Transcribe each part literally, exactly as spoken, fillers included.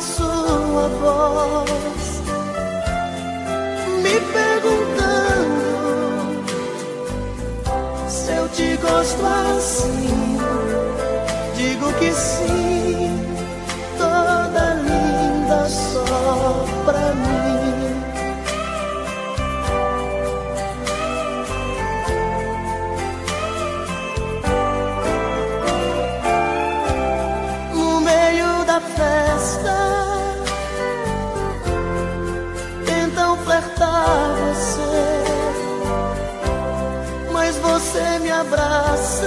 sua voz, me perguntando se eu te gosto assim. Digo que sim, toda linda só pra mim. No meio da festa tentam flertar você, mas você me abraça,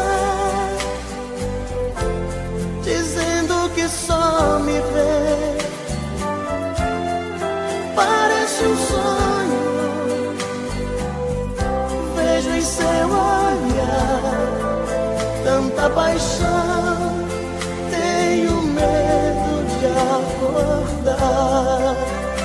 dizendo que só me vê. Parece um sonho, vejo em seu olhar tanta paixão, tenho medo de acordar.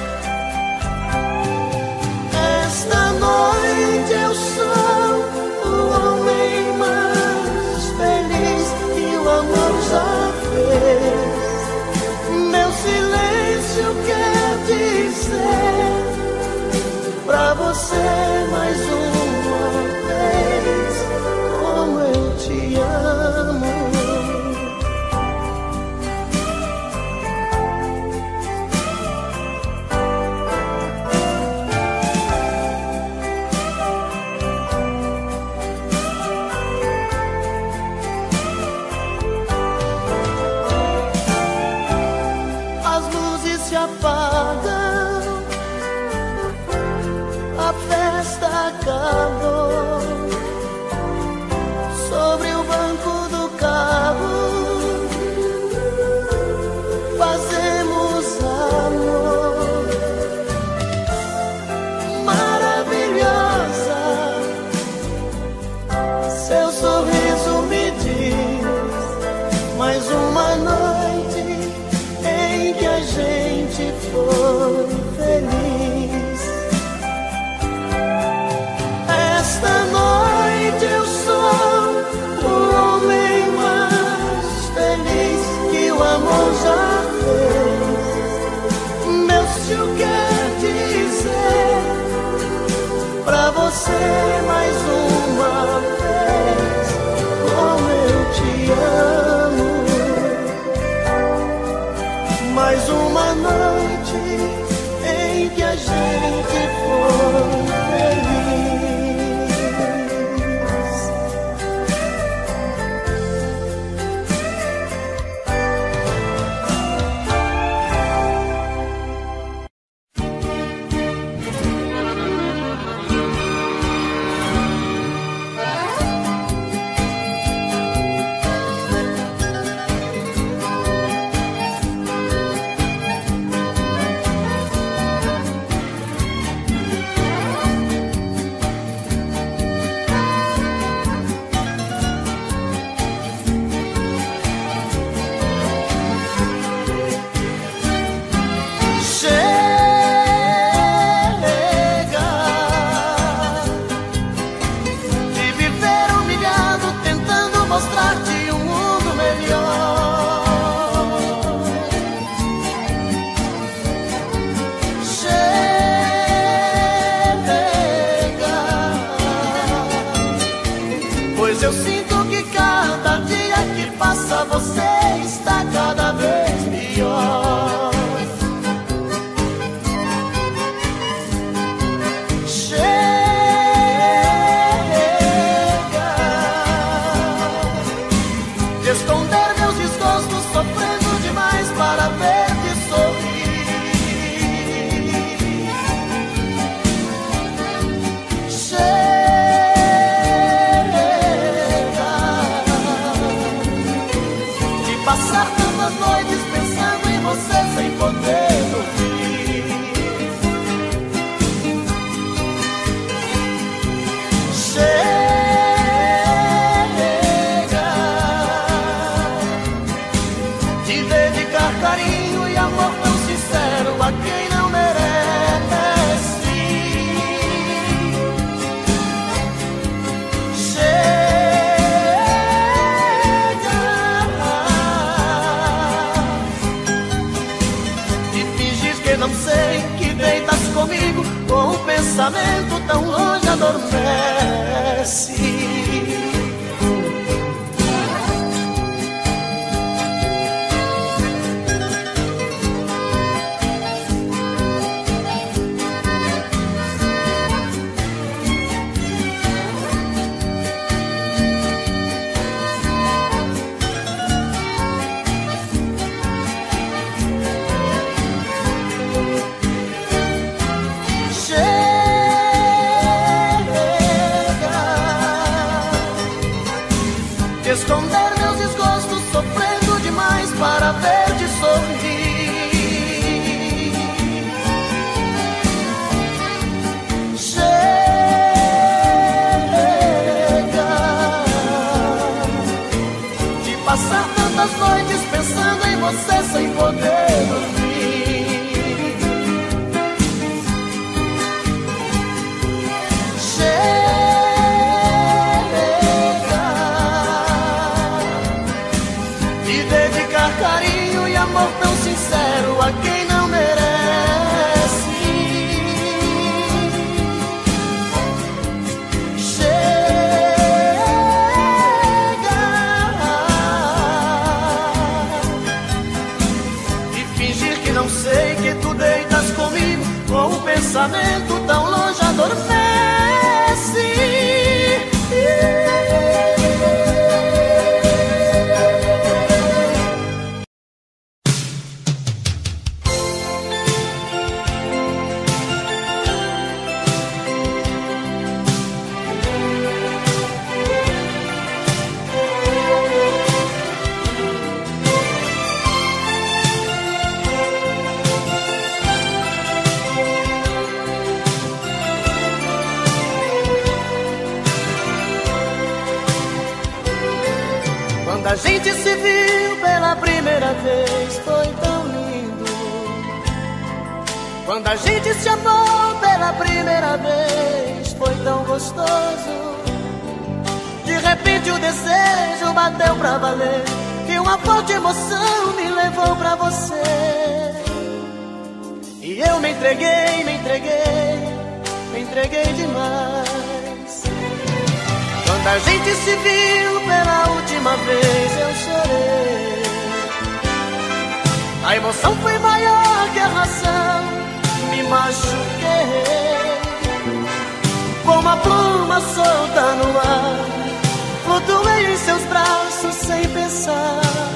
Esta noite eu sou o homem mais feliz que o amor já fez. Meu silêncio quer dizer pra você mais uma vez como eu te amo. Apagam, a festa acabou. Sobre o banco do carro fazemos amor. Maravilhosa, seu sorriso me diz mais uma noite em que a gente foi feliz. Esta noite eu sou o homem mais feliz que o amor já fez. Meu tio quer dizer pra você mais uma vez como eu te amo. Mais uma noite em que a gente foi feliz. Eu sinto que cada dia que passa você está cada vez pior. Chega de esconder meus desgostos, sofrendo demais para ver-te sorrir. Chega passar tantas noites pensando em você sem poder dormir. Chega de dedicar carinho e amor tão sincero a quem não merece. Chega pensamento tão longe adormece. Esconder meus desgostos, sofrendo demais para ver-te sorrir. Chega de passar tantas noites pensando em você sem poder dormir. Chega carinho e amor tão sincero a quem não merece. Chega e fingir que não sei que tu deitas comigo com um pensamento tão longe adormece. Quando a gente se viu pela primeira vez foi tão lindo. Quando a gente se amou pela primeira vez foi tão gostoso. De repente o desejo bateu pra valer e uma forte emoção me levou pra você. E eu me entreguei, me entreguei, me entreguei demais. Quando a gente se viu pela última vez eu chorei. A emoção foi maior que a razão, me machuquei. Como a pluma solta no ar, flutuei em seus braços sem pensar.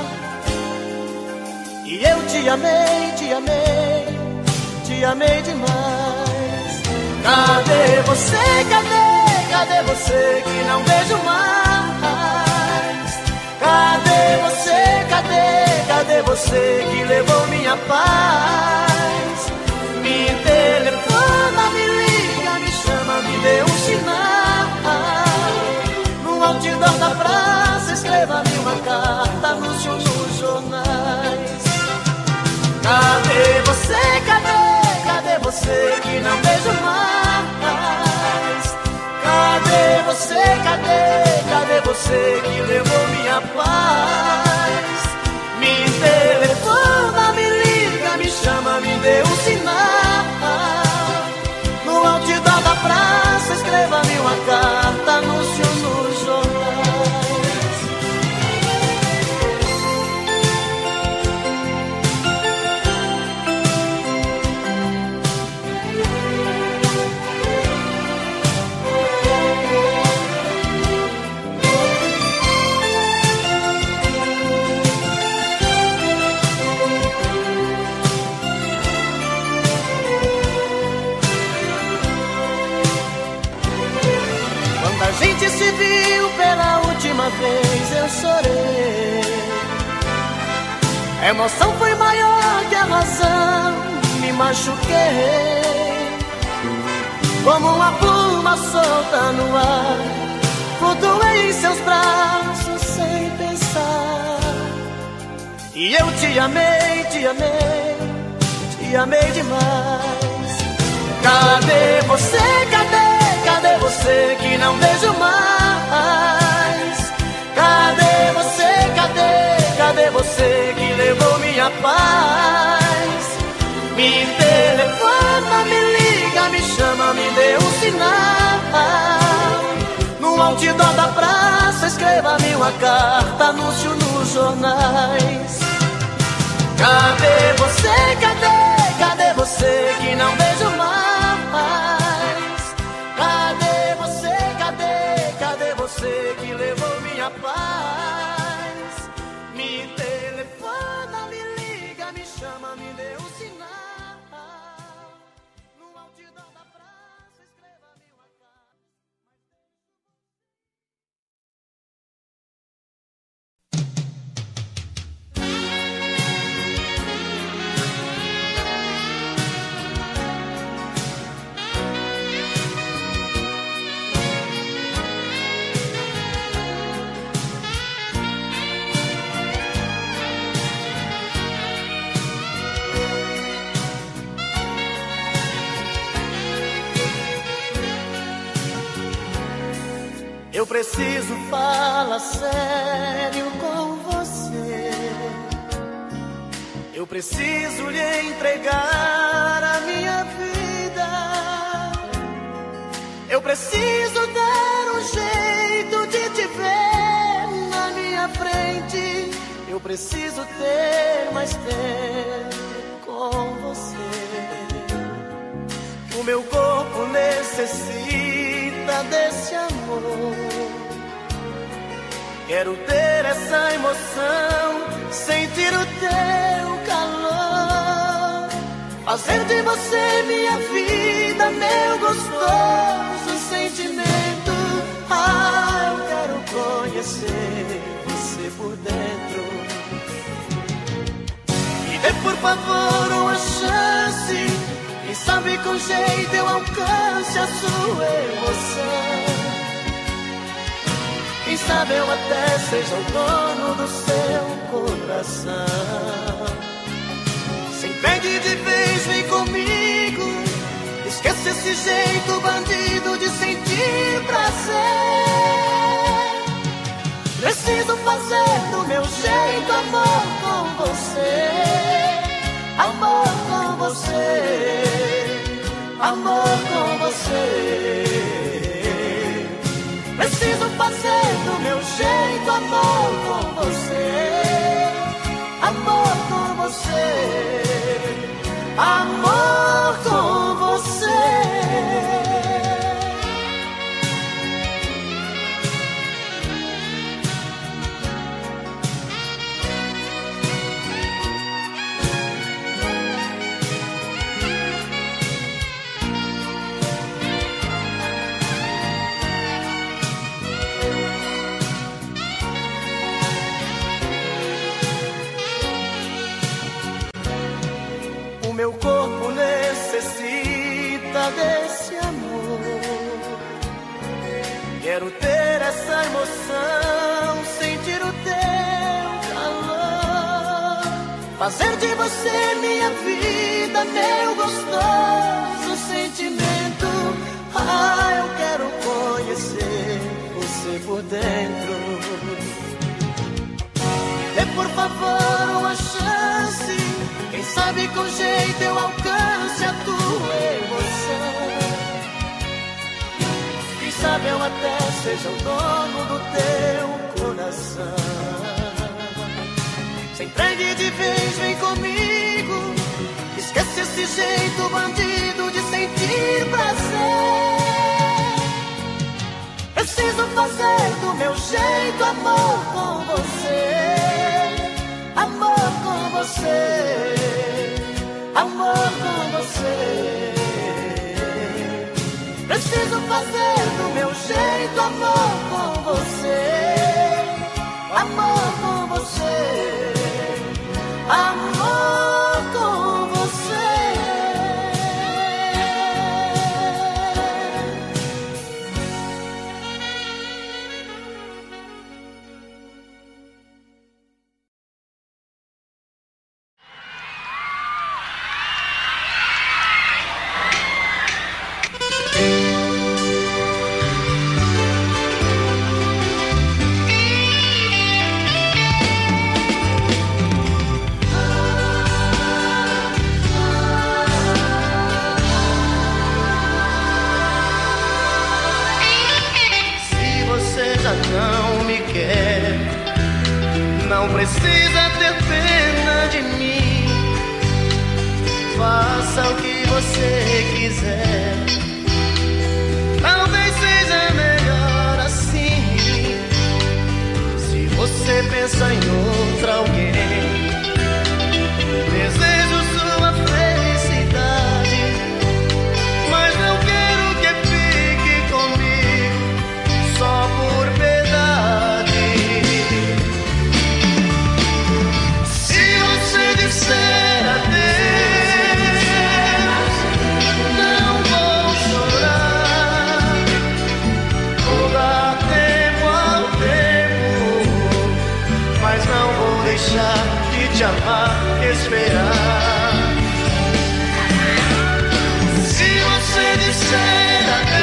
E eu te amei, te amei, te amei demais. Cadê você, cadê? Cadê você que não vejo mais? Cadê você, cadê, cadê você que levou minha paz? Me telefona, me liga, me chama, me dê um sinal. No outdoor da praça, escreva-me uma carta, anúncio nos jornais. Cadê você, cadê, cadê você que não vejo mais? Cadê você, cadê, cadê você que levou minha paz? Me telefona, me liga, me chama, me dê um sinal. No outdoor da praça, escreva-me uma carta, anúncio nos jornais. A gente se viu pela última vez, eu chorei. A emoção foi maior que a razão, me machuquei. Como uma pluma solta no ar, flutuei em seus braços sem pensar. E eu te amei, te amei, te amei demais. Cadê você, cadê? Cadê você que não vejo mais? Cadê você, cadê, cadê você que levou minha paz? Me telefona, me liga, me chama, me dê praça, escreva-me uma carta, anúncio nos jornais. Cadê você, cadê, cadê você que não vejo mais? Cadê você, cadê, cadê você que levou minha paz? Me telefona, me liga, me chama, me dê um sinal. No altidão da praça, escreva-me uma carta. Eu preciso falar sério com você. Eu preciso lhe entregar a minha vida. Eu preciso dar um jeito de te ver na minha frente. Eu preciso ter mais tempo com você. O meu corpo necessita desse amor. Quero ter essa emoção, sentir o teu calor, fazer de você minha vida, meu gostoso sentimento. Ah, eu quero conhecer você por dentro. Me dê por favor uma chance, quem sabe com jeito eu alcance a sua emoção. Quem sabe eu até seja o dono do seu coração. Se entregue de vez, vem comigo. Esqueça esse jeito bandido de sentir prazer. Preciso fazer do meu jeito amor com você. Amor com você. Amor com você. Preciso fazer do meu jeito amor com você. Amor com você. Amor com você. Meu corpo necessita desse amor. Quero ter essa emoção, sentir o teu calor, fazer de você minha vida, meu gostoso sentimento. Ah, eu quero conhecer você por dentro. Dê por favor uma chance, quem sabe com jeito eu alcance a tua emoção. Quem sabe eu até seja o dono do teu coração. Se entregue de vez, vem comigo. Esquece esse jeito bandido de sentir prazer. Preciso fazer do meu jeito amor com você. Amor com você. Amor com você. Preciso fazer do meu jeito amor com você. Amor com você. Amor com você. Não precisa ter pena de mim. Faça o que você quiser. Talvez seja melhor assim. Se você pensa em outra alguém, desejo sua felicidade, mas não quero que fique comigo só por piedade. Se você disser adeus, não vou chorar. Vou dar tempo ao tempo, mas não vou deixar de te amar e esperar. Se você disser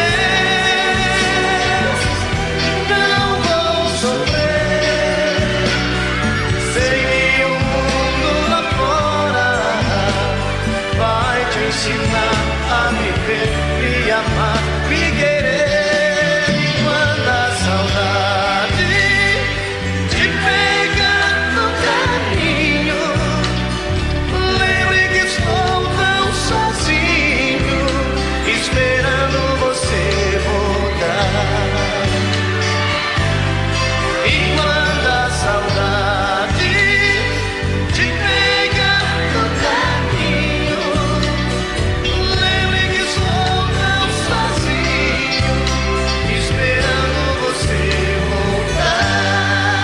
adeus, não vou sofrer. Sei que o mundo lá fora vai te ensinar a viver, me amar, me querer. E quando a saudade te pegar no caminho, lembre que estou tão sozinho, esperando você voltar. E quando a saudade te pegar no caminho, lembre que estou tão sozinho, esperando você voltar.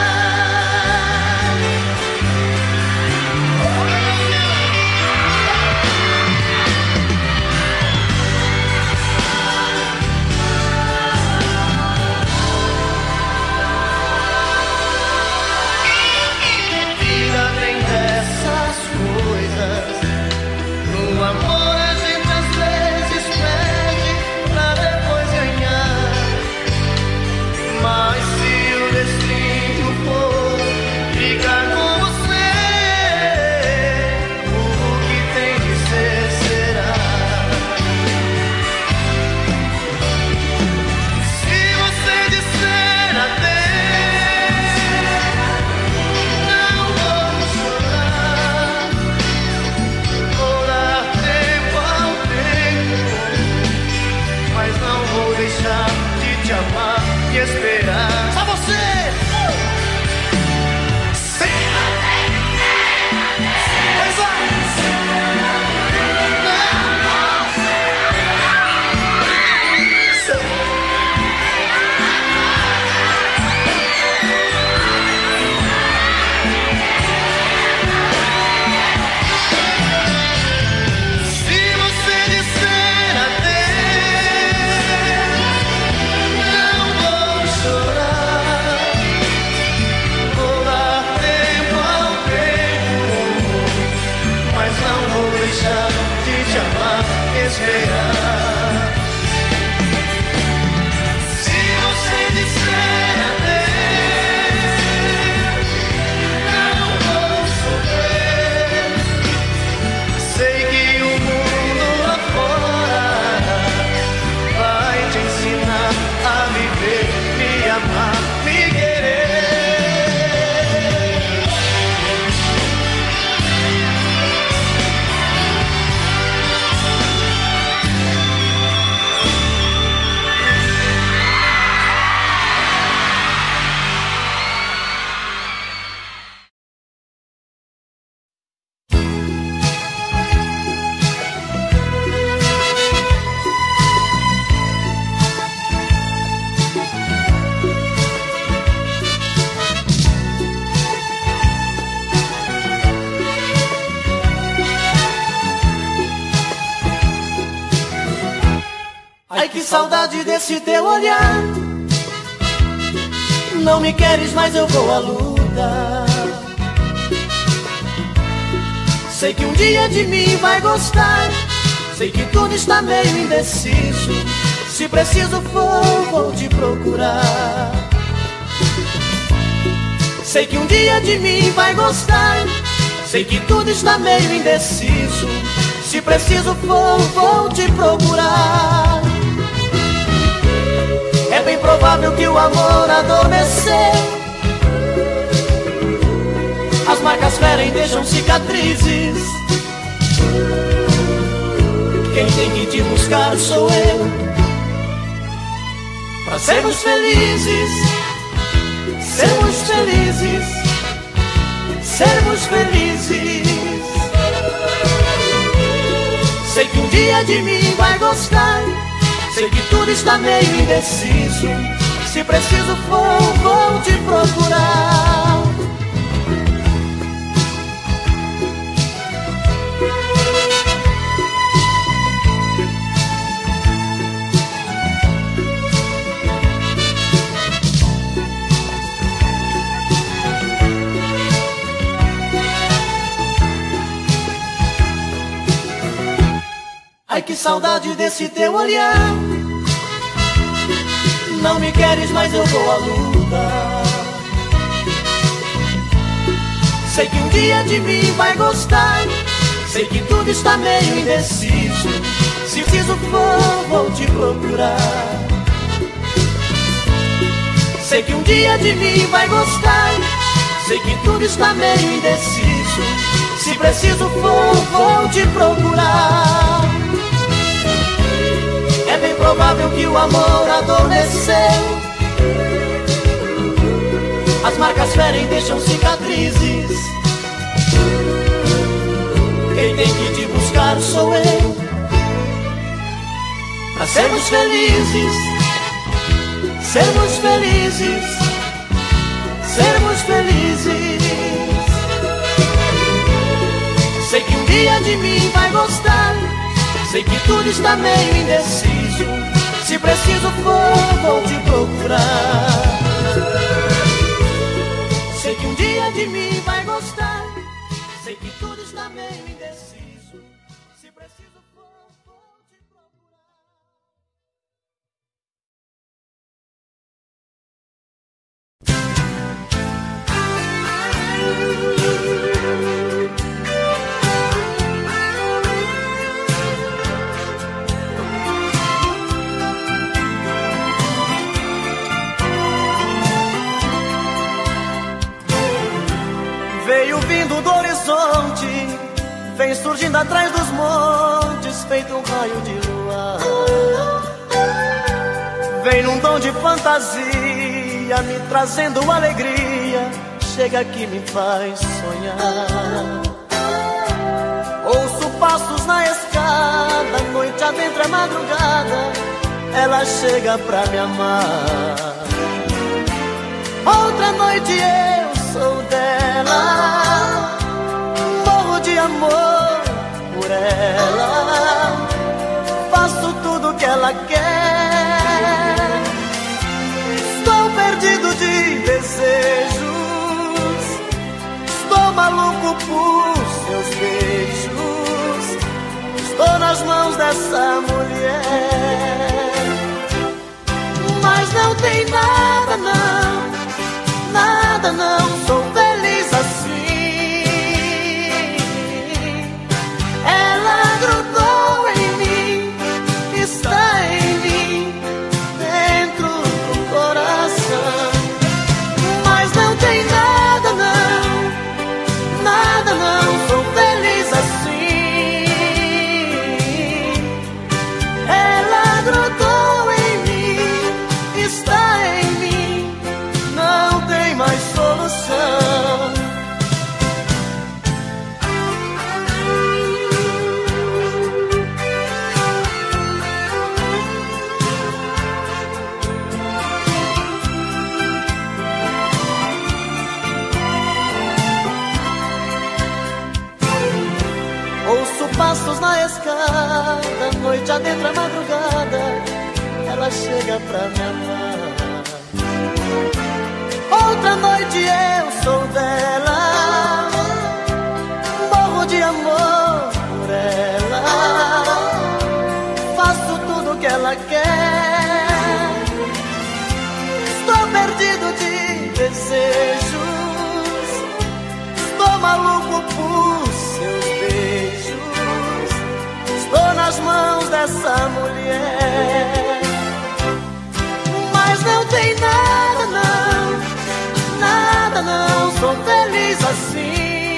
Vida tem dessas coisas. No amor a gente às vezes perde pra depois ganhar. Mas se o destino for ficar com você, o que tem de ser será. Se você disser adeus, não vou chorar. Vou dar tempo ao tempo, mas não vou deixar de te amar e esperar. Só você! Sim! Pois vai! Se você disser adeus, não vou chorar. Vou dar tempo ao tempo, mas não vou deixar de te amar e esperar. Se você disser adeus, não vou sofrer. Sei que o mundo lá fora vai te ensinar a viver, me amar, me querer. Ai, que saudade desse teu olhar. Não me queres, mas eu vou à luta. Sei que um dia de mim vai gostar. Sei que tudo está meio indeciso. Se preciso for, vou te procurar. Sei que um dia de mim vai gostar. Sei que tudo está meio indeciso. Se preciso for, vou te procurar. É bem provável que o amor adormeceu. marcas ferem, deixam cicatrizes. Quem tem que te buscar sou eu, pra sermos felizes, sermos felizes, sermos felizes. Sei que um dia de mim vai gostar, sei que tudo está meio indeciso. Se preciso for, vou te procurar. Ai, que saudade desse teu olhar. Não me queres, mas eu vou à luta. Sei que um dia de mim vai gostar, sei que tudo está meio indeciso. Se preciso for, vou te procurar. Sei que um dia de mim vai gostar, sei que tudo está meio indeciso. Se preciso for, vou te procurar. É bem provável que o amor adormeceu. As marcas ferem, deixam cicatrizes. Quem tem que te buscar sou eu, pra sermos felizes, sermos felizes, sermos felizes. Sei que um dia de mim vai gostar, sei que tudo está meio indeciso. Se preciso for, vou te procurar. Sei que um dia de mim vai gostar, sei que tudo está meio indeciso. Se preciso for, vou te procurar. Veio vindo do horizonte, vem surgindo atrás dos montes, feito um raio de luar. Vem num tom de fantasia, me trazendo alegria, chega que me faz sonhar. Ouço passos na escada, noite adentro é madrugada, ela chega pra me amar. Outra noite eu sou dela, morro de amor por ela, faço tudo que ela quer. Estou perdido de desejos, estou maluco por seus beijos, estou nas mãos dessa mulher. Mas não tem nada não, nada não, sou feliz assim. Ela grudou em mim, está em mim, dentro do coração. Mas não tem nada não, nada não, sou feliz assim. Ela grudou em mim, está em mim, não tem mais solução. Ouço passos na escada, noite adentro a madrugada, ela chega pra me amar. Outra noite eu sou dela, morro de amor por ela, faço tudo que ela quer. Estou perdido de desejos, estou maluco por seus beijos, estou nas mãos dessa mulher. Mas não tem nada não, nada não, sou feliz assim.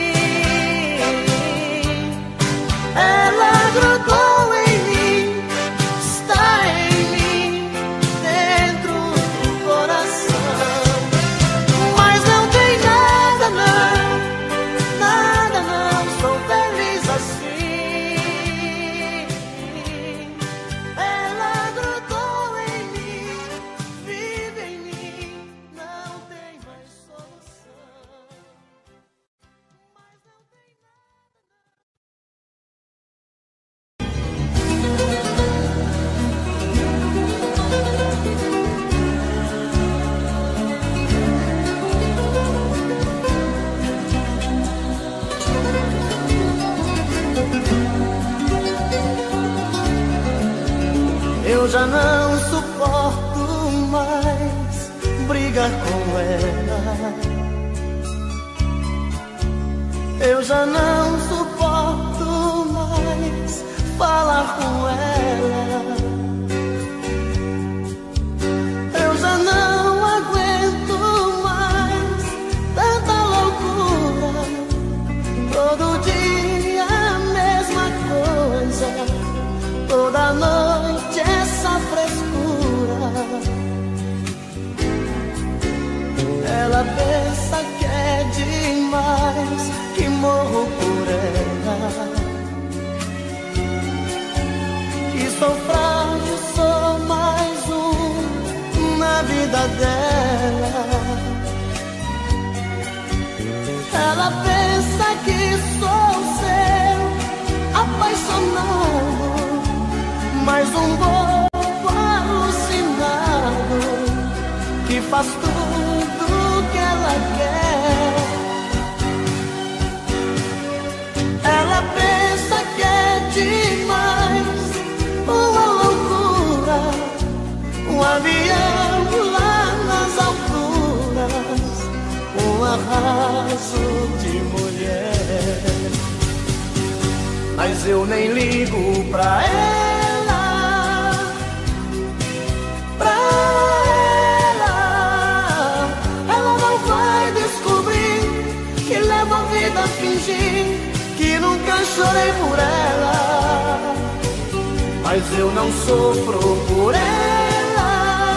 já não suporto mais brigar com ela. Eu já não suporto mais falar com ela. Eu já não aguento mais tanta loucura. Todo dia a mesma coisa, toda noite essa frescura. Ela pensa que é demais, que morro por ela. Que sou frágil, sou mais um na vida dela. Ela pensa que sou seu apaixonado, mais um bobo alucinado que faz tudo que ela quer. Ela pensa que é demais, uma loucura, um avião lá nas alturas, um arraso de mulher. Mas eu nem ligo pra ela, pra ela. Ela não vai descobrir que levo a vida a fingir que nunca chorei por ela. Mas eu não sofro por ela,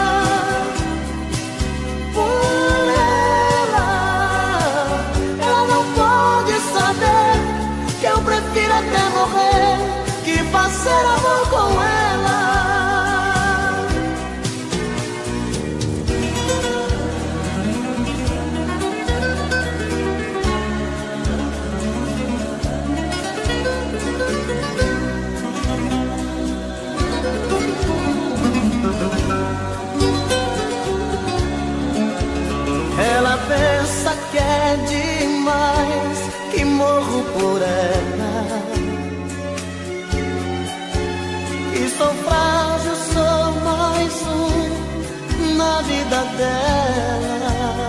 por ela. Ela não pode saber que eu prefiro até morrer que fazer amor com ela. Ela pensa que é demais, que morro por ela. Que sou frágil, sou mais um na vida dela.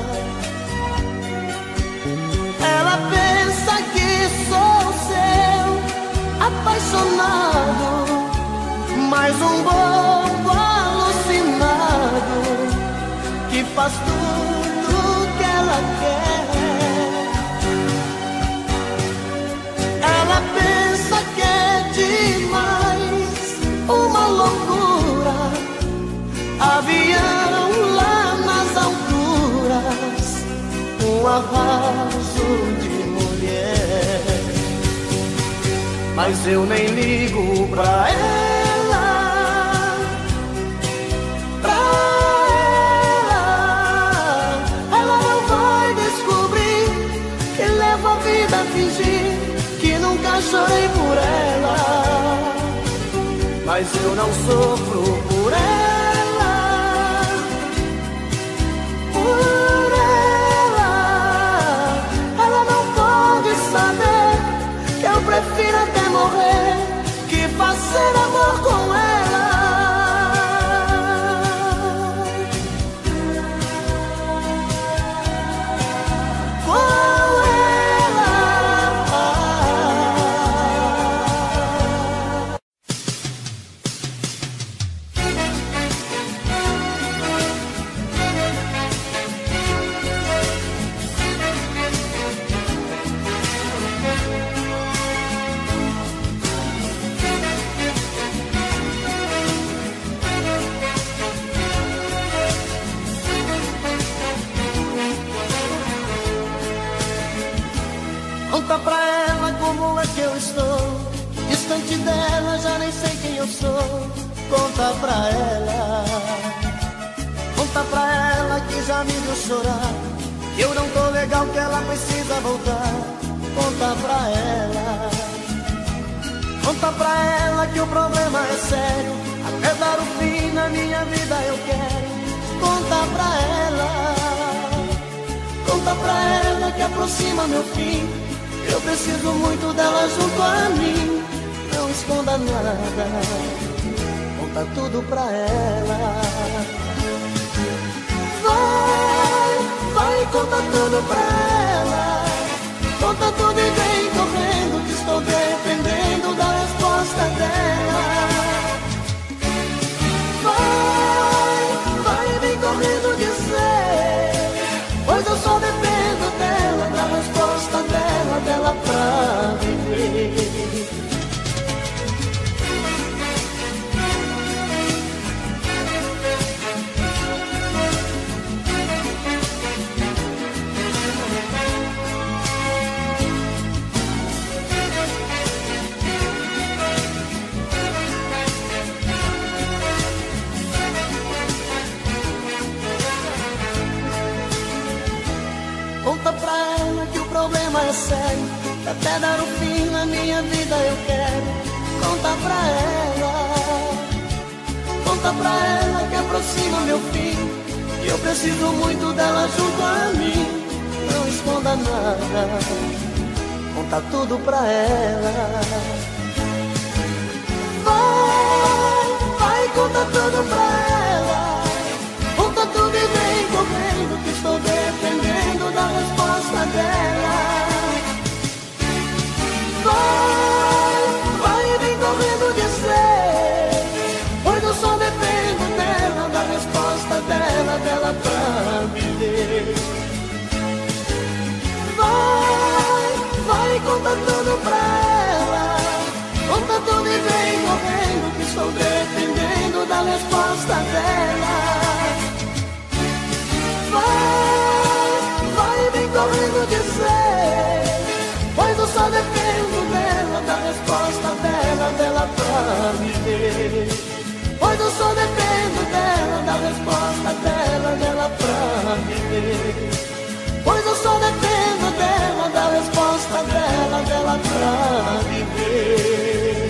Ela pensa que sou seu apaixonado, mais um bobo alucinado que faz tudo que ela quer. Ela pensa que é demais, uma loucura, avião lá nas alturas, um arraso de mulher. Mas eu nem ligo pra ela, pra ela. Ela não vai descobrir que levo a vida a fingir que nunca chorei por ela. Mas eu não sofro por ela, por ela. Ela não pode saber que eu prefiro até morrer que fazer amor com ela. Conta pra ela como é que eu estou, distante dela, já nem sei quem eu sou. Conta pra ela, conta pra ela que já me viu chorar, que eu não tô legal, que ela precisa voltar. Conta pra ela, conta pra ela que o problema é sério, até dar o fim na minha vida eu quero. Conta pra ela, conta pra ela que aproxima meu fim, eu preciso muito dela junto a mim. Não esconda nada, conta tudo pra ela. Vai, vai, conta tudo pra ela. Conta tudo e vem correndo, que estou dependendo da resposta dela. Vai, vai, vem correndo dizer, pois eu só dependo dela, da resposta dela, dela pra viver. Conta pra ela que o problema é sério, que até dar o fim na minha vida eu quero. Conta pra ela, conta pra ela que aproxima meu fim, que eu preciso muito dela junto a mim. Não esconda nada, conta tudo pra ela. Vai, vai, conta tudo pra ela. Conta tudo e vem correndo, que estou dependendo da resposta dela. Vai, vai e vem correndo dizer, pois eu só dependo dela, da resposta dela, dela pra viver. Vai, vai, conta tudo pra ela. Conta tudo e vem correndo, que estou dependendo da resposta dela. Vai, vai, vem correndo dizer, pois eu só dependo dela, da resposta dela, dela pra viver. Pois eu só dependo dela, da resposta dela, dela pra viver. Pois eu só dependo dela, da resposta dela, dela pra viver.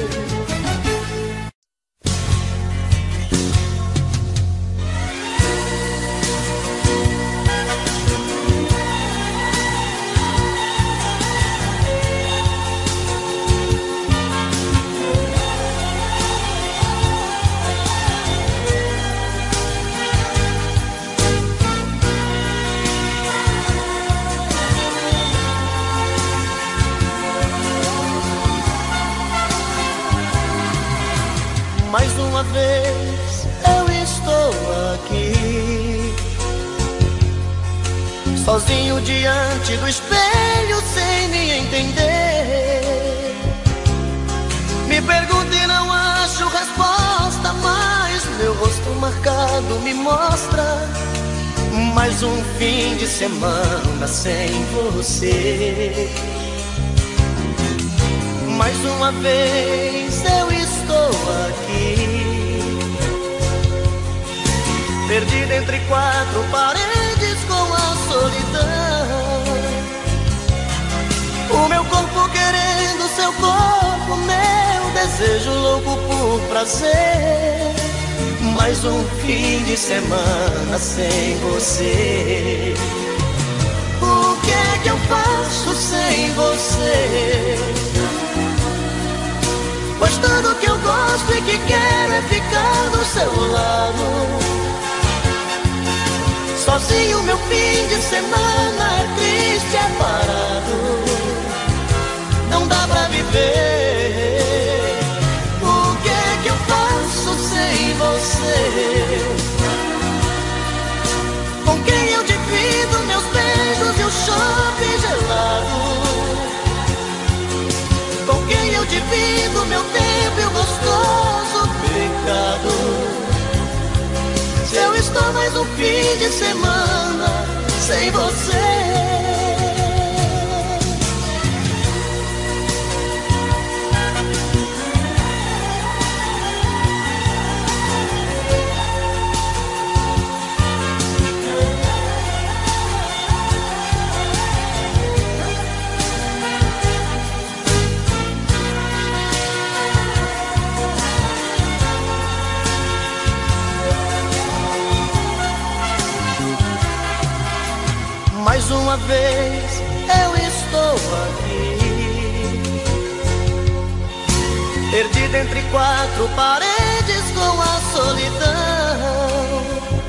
Mais uma vez eu estou aqui, sozinho diante do espelho, sem me entender. Me pergunto e não acho resposta, mas meu rosto marcado me mostra mais um fim de semana sem você. Mais uma vez eu estou aqui, perdido entre quatro paredes com a solidão. O meu corpo querendo seu corpo, meu desejo louco por prazer. Mais um fim de semana sem você. O que é que eu faço sem você? Pois tudo que eu gosto e que quero é ficar do seu lado. Sozinho meu fim de semana é triste, é parado. Não dá pra viver. O que é que eu faço sem você? Com quem eu divido meus beijos e o chope gelado? Com quem eu divido meu tempo e o gostoso pecado? Se eu estou mais um fim de semana sem você. Mais uma vez eu estou aqui, perdida entre quatro paredes com a solidão.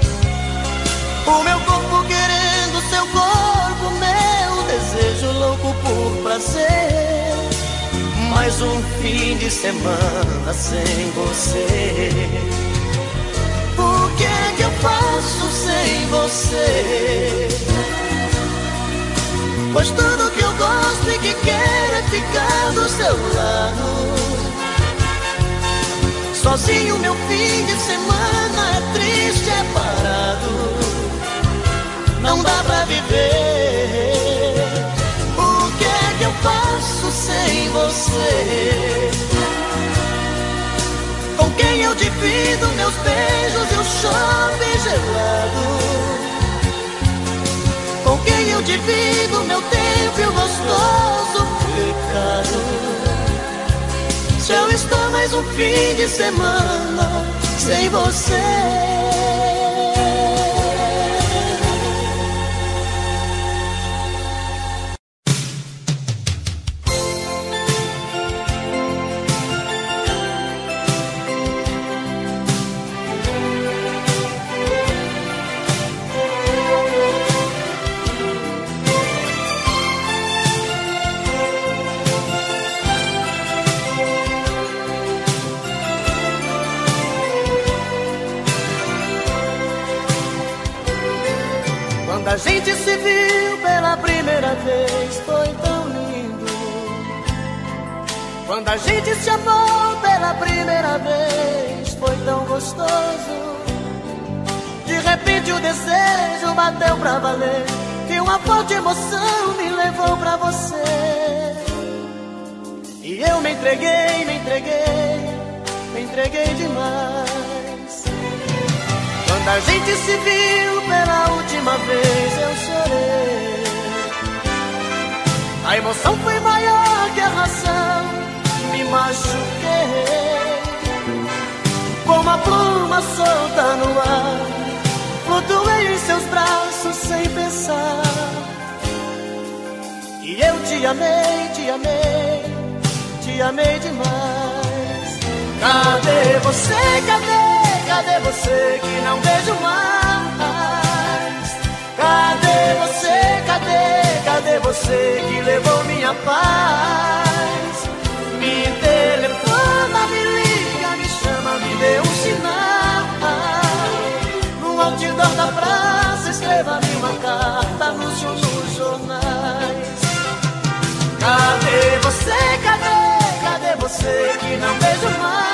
O meu corpo querendo seu corpo, meu desejo louco por prazer. Mais um fim de semana sem você. O que é que eu faço sem você? Pois tudo que eu gosto e que quero é ficar do seu lado. Sozinho meu fim de semana é triste, é parado. Não dá pra viver. O que é que eu faço sem você? Com quem eu divido meus beijos e o shopping gelado? Com quem eu divido meu tempo e o gostoso pecado? Se eu estou mais um fim de semana sem você. A gente se viu pela primeira vez, foi tão lindo. Quando a gente se amou pela primeira vez, foi tão gostoso. De repente o desejo bateu pra valer, e uma forte emoção me levou pra você. E eu me entreguei, me entreguei, me entreguei demais. Quando a gente se viu pela última vez, eu chorei. A emoção foi maior que a razão, me machuquei. Como a pluma solta no ar, flutuei em seus braços sem pensar. E eu te amei, te amei, te amei demais. Cadê você, cadê? Cadê você que não vejo mais? Cadê você, cadê, cadê você que levou minha paz? Me telefona, me liga, me chama, me dê um sinal. No outdoor da praça, escreva-me uma carta, anúncio nos jornais. Cadê você, cadê, cadê você que não vejo mais?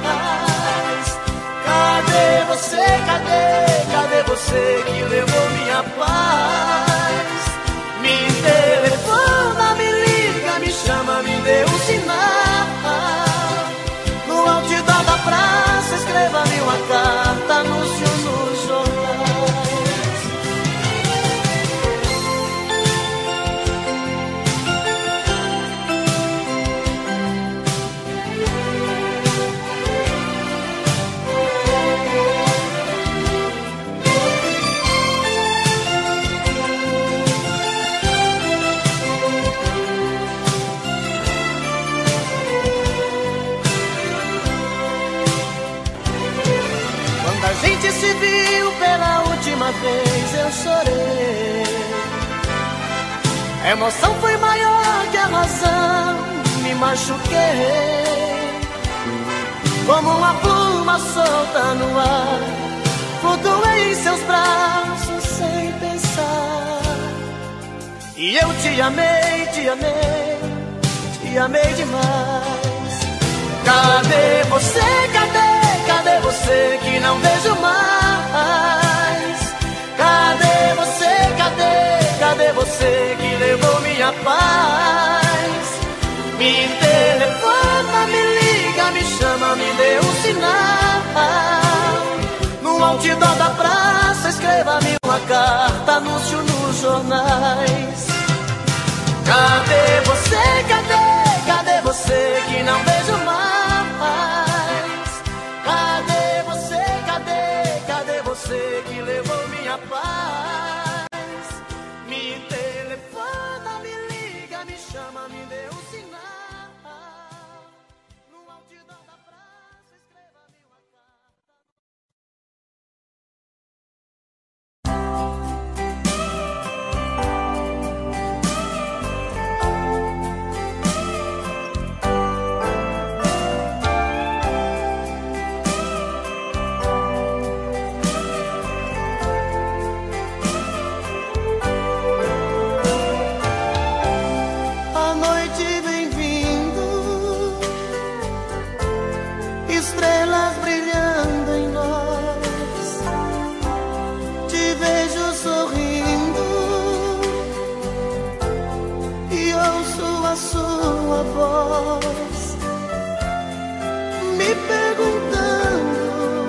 Cadê você, cadê, cadê você que levou minha paz? Me telefona, me liga, me chama, me dê um sinal. No outdoor da praça, escreva-me uma carta, anúncio nos jornais. A gente se viu pela última vez, eu chorei. A emoção foi maior que a razão, me machuquei. Como uma pluma solta no ar, flutuei em seus braços sem pensar. E eu te amei, te amei, te amei demais. Cadê você, cadê? Cadê você que não vejo mais? Cadê você, cadê, cadê você que levou minha paz? Me telefona, me liga, me chama, me dê um sinal. No outdoor da praça, escreva-me uma carta, anúncio nos jornais. Cadê você, cadê, cadê você que não vejo mais? Cadê você, cadê, cadê você que levou minha paz? Me telefona, me liga, me chama, me dê um sinal. No outdoor noite vem vindo, estrelas brilhando em nós. Te vejo sorrindo e ouço a sua voz, me perguntando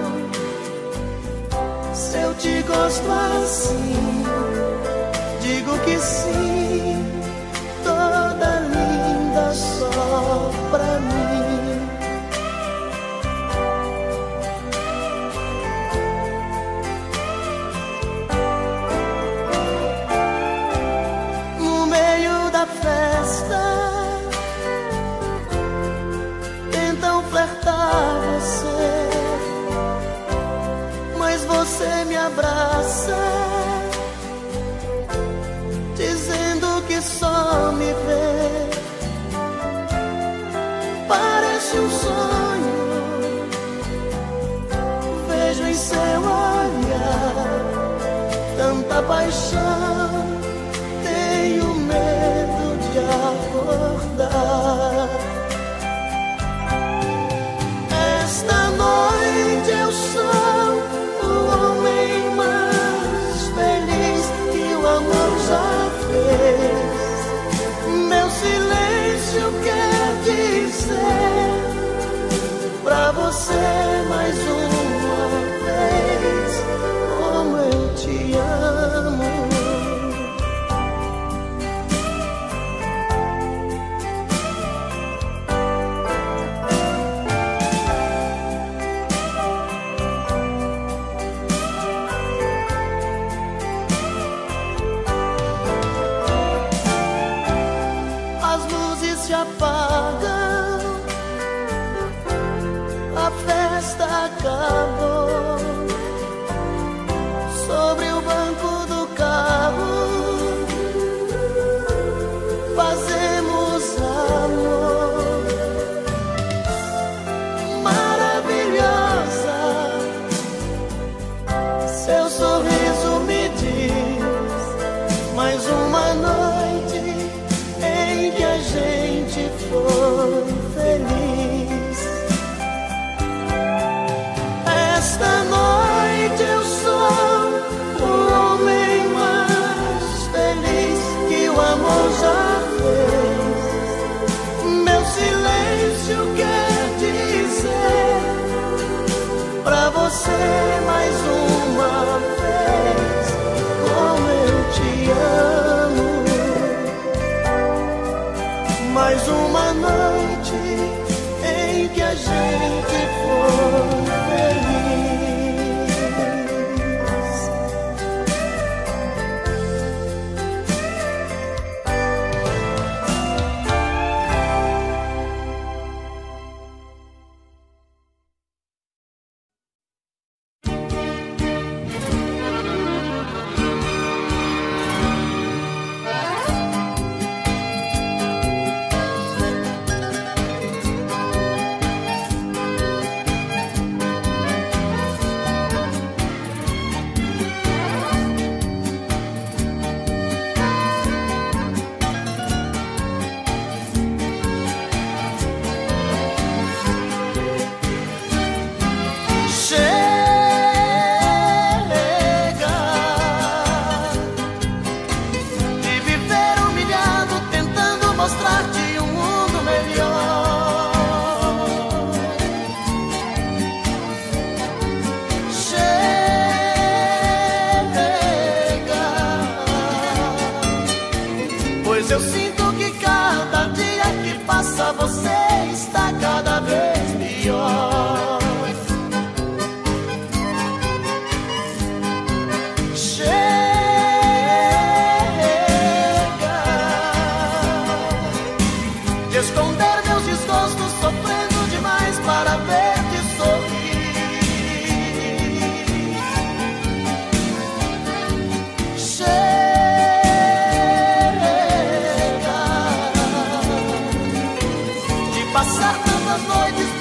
se eu te gosto assim. Digo que sim, toda linda só pra mim. No meio da festa tentam flertar você, mas você me abraça, dizendo que só me vê. Parece um sonho, vejo em seu olhar tanta paixão, tenho medo de acordar. Esta noite eu sou o homem mais feliz que o amor já fez. Meu silêncio quer dizer pra você mais uma vez como eu te amo. Se apagam, a festa acabou. Sobre o banco do carro fazemos amor. Maravilhosa, seu sorriso me diz mais uma noite em que a gente foi feliz. Esta noite eu sou o homem mais feliz que o amor já fez. Meu silêncio quer dizer pra você mais uma vez como eu te amo. Mais uma noite em que a gente foi feliz. Pois eu sinto que cada dia que passa você está cada vez pior. Chega de esconder meus desgostos, sofrendo demais para ver-te sorrir. Passar tantas noites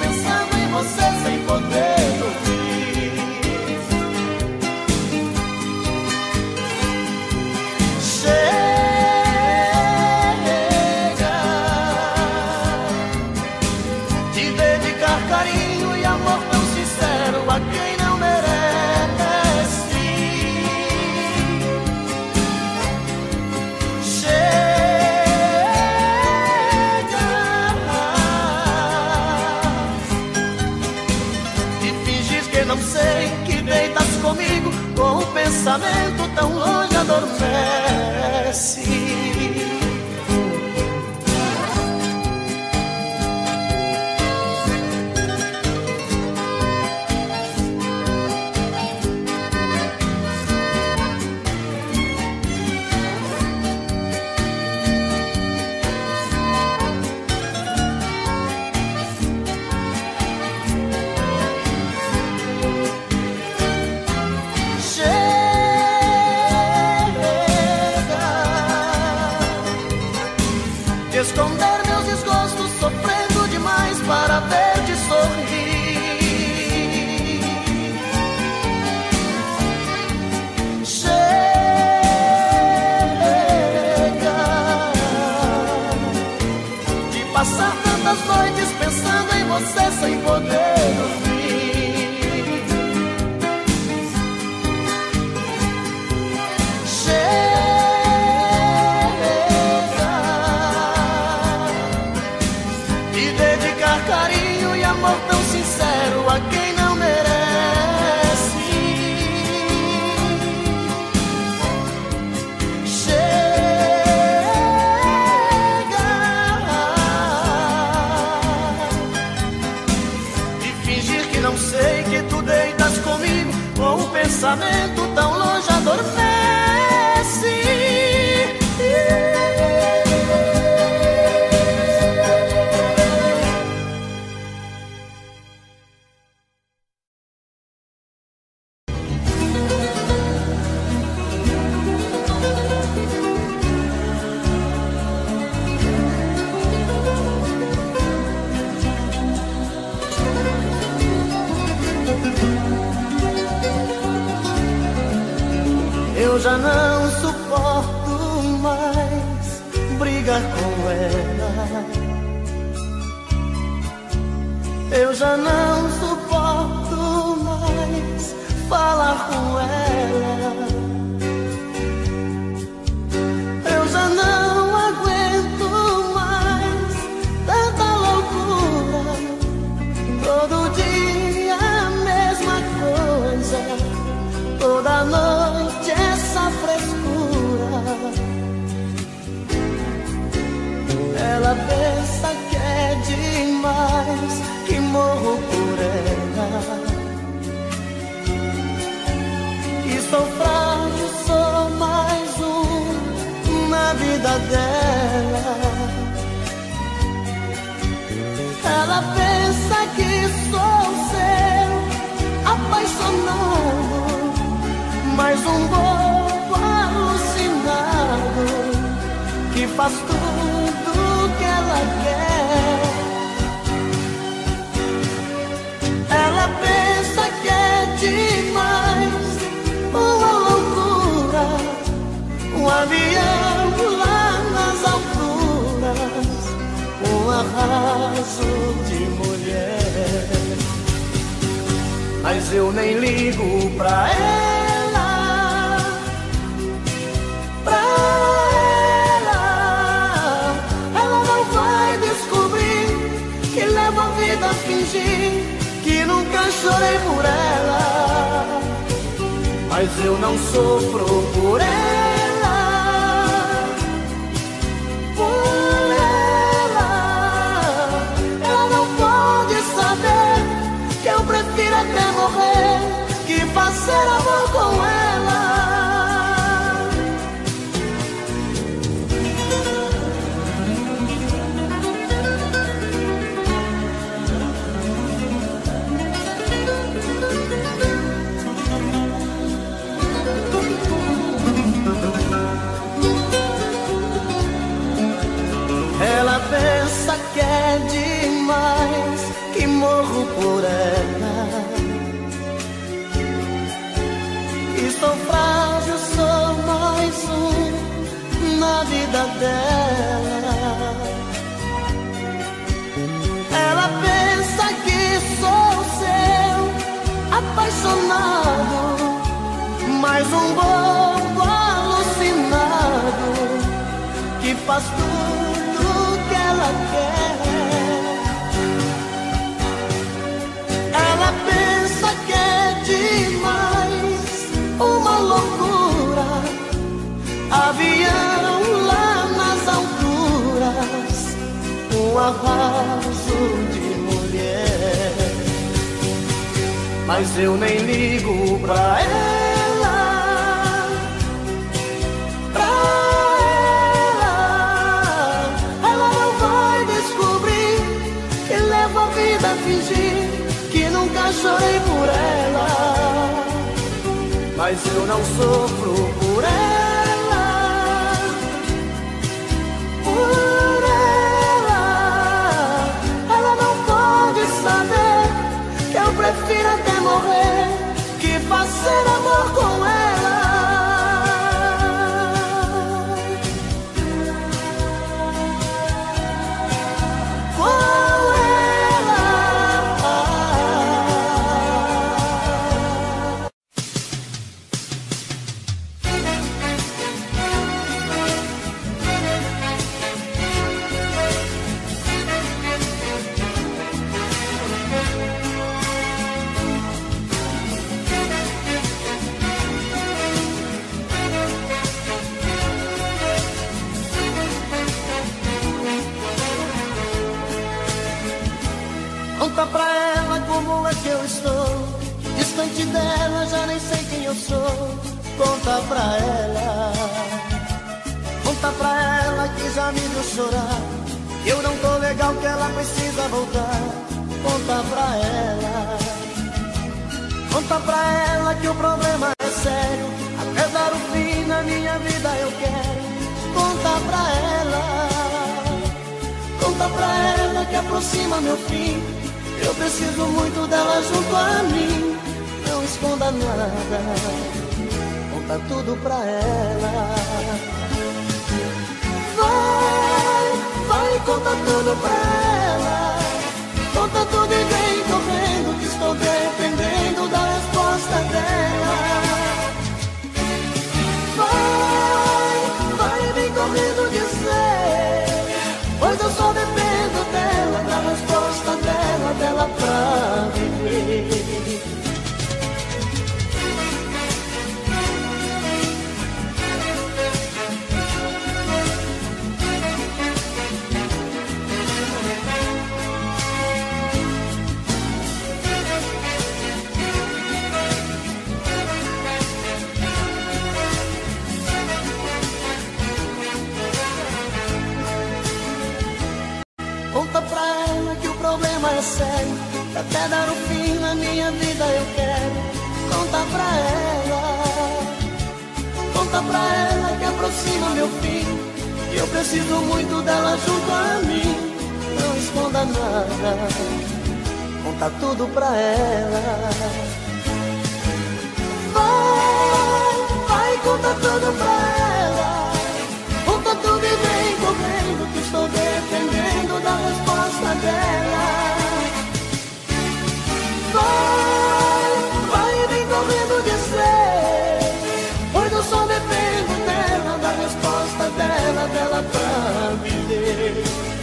pensamento tão longe adormece. Esconder meus desgostos, sofrendo demais para ver-te sorrir. Chega de passar tantas noites pensando em você sem poder dormir. Chega carinho e amor tão sincero a quem não merece. Chega de fingir que não sei que tu deitas comigo com um pensamento tão longe adormece. Eu já não suporto mais brigar com ela. Eu já não suporto mais falar com ela. Eu já não aguento mais tanta loucura. Todo dia a mesma coisa, toda noite essa frescura. Ela pensa que é demais, que morro por ela, que sou frágil, sou mais um na vida dela. Ela pensa que sou seu apaixonado, mais um bobo alucinado que faz tudo que ela quer. Ela pensa que é demais, uma loucura, um avião lá nas alturas, um arraso de mulher. Mas eu nem ligo pra ela, pra ela. Ela não vai descobrir que levo a vida a fingir que nunca chorei por ela. Mas eu não sofro por ela, por ela. Ela não pode saber que eu prefiro até morrer que fazer amor com ela. Ela pensa que é demais, que morro por ela, que sou frágil, sou mais um na vida dela. Ela pensa que sou seu apaixonado, mais um bobo alucinado que faz tudo que ela quer. Ela pensa que é demais, uma loucura, avião lá nas alturas, um arraso de mulher. Mas eu nem ligo pra ela, pra ela. Ela não vai descobrir que levo a vida a fingir que nunca chorei por ela. Mas eu não sofro por ela, por ela. Ela não pode saber que eu prefiro até morrer que fazer amor com ela. Conta pra ela como é que eu estou, distante dela já nem sei quem eu sou. Conta pra ela, conta pra ela que já me viu chorar, que eu não tô legal, que ela precisa voltar. Conta pra ela, conta pra ela que o problema é sério, até dar o fim na minha vida eu quero. Conta pra ela, conta pra ela que aproxima meu fim, eu preciso muito dela junto a mim. Não esconda nada, conta tudo pra ela. Vai, vai, conta tudo pra ela. Conta tudo e vem correndo, que estou dependendo da resposta dela. Vai, vai, vem correndo dizer, pois eu só dependo dela, da resposta dela, dela pra viver. Conta pra ela que o problema é sério, que até dar o fim na minha vida eu quero. Conta pra ela, conta pra ela que aproxima meu fim, que eu preciso muito dela junto a mim. Não esconda nada, conta tudo pra ela. Vai, vai, conta tudo pra ela. Conta tudo e vem correndo, que estou dependendo da resposta dela. Vai, vai, vem correndo dizer, pois eu só dependo dela, da resposta dela, dela pra viver.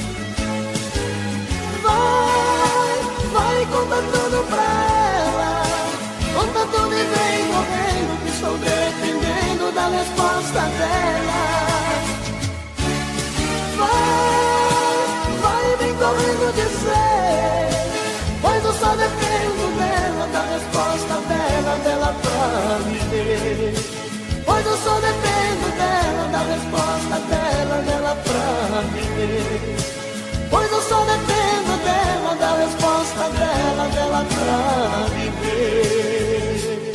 Vai, vai, conta tudo pra ela. Conta tudo e vem correndo, que estou dependendo da resposta dela. Vai, vai, vem correndo dizer, pois eu só dependo dela, da resposta dela, dela pra viver. Pois eu só dependo dela, da resposta dela, dela pra viver. Pois eu só dependo dela, da resposta dela, dela pra viver.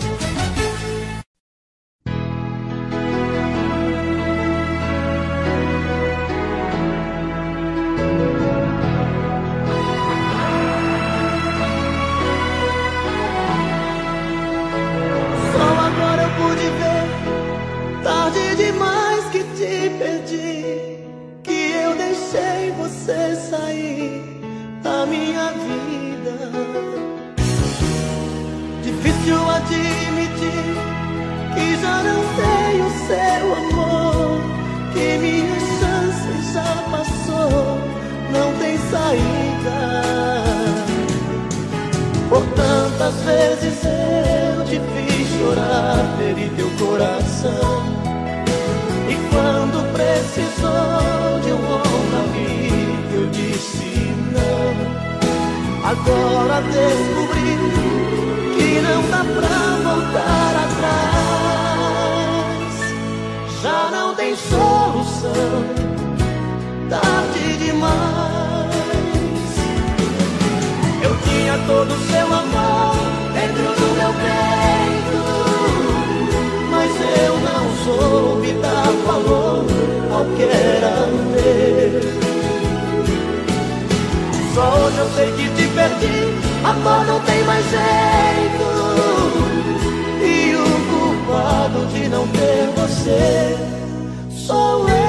Tarde demais que te perdi, que eu deixei você sair da minha vida. Difícil admitir que já não tenho seu amor, que minha chance já passou, não tem saída. Por tantas vezes eu te fiz chorar, feri teu coração. precisou de um ombro amigo, eu disse não. Agora descobri que não dá pra voltar atrás. Já não tem solução, tarde demais. Eu tinha todo o seu amor dentro do meu peito, mas eu não soube dar valor ao que era meu. Só hoje eu sei que te perdi, amor, não tem mais jeito. E o culpado de não ter você sou eu.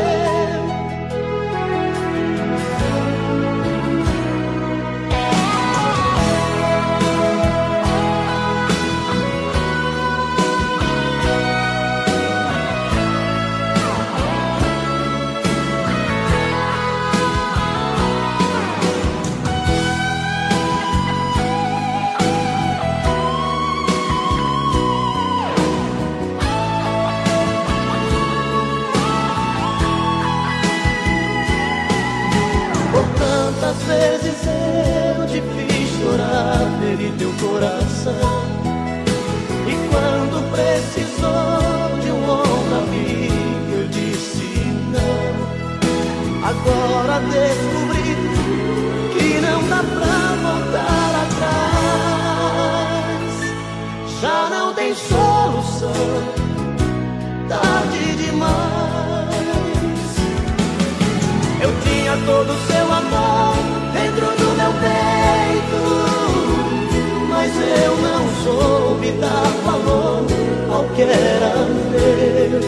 Quantas vezes eu te fiz chorar, feri teu coração. E quando precisou de um ombro amigo, eu disse não. Agora descobri que não dá pra voltar atrás. Já não tem solução, tarde demais. Eu tinha todo o seu amor dentro do meu peito, mas eu não soube dar valor ao que era meu.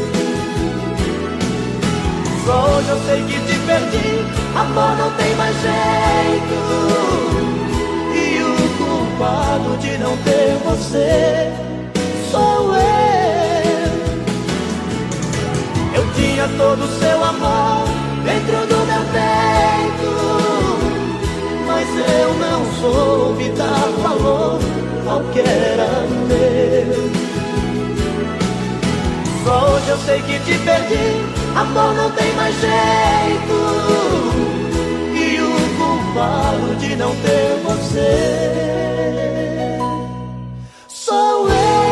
Só hoje eu sei que te perdi, amor, não tem mais jeito. E o culpado de não ter você sou eu. Eu tinha todo o seu amor dentro do meu peito, mas eu não soube dar valor ao que era meu. Só hoje eu sei que te perdi, amor, não tem mais jeito. E o culpado de não ter você sou eu.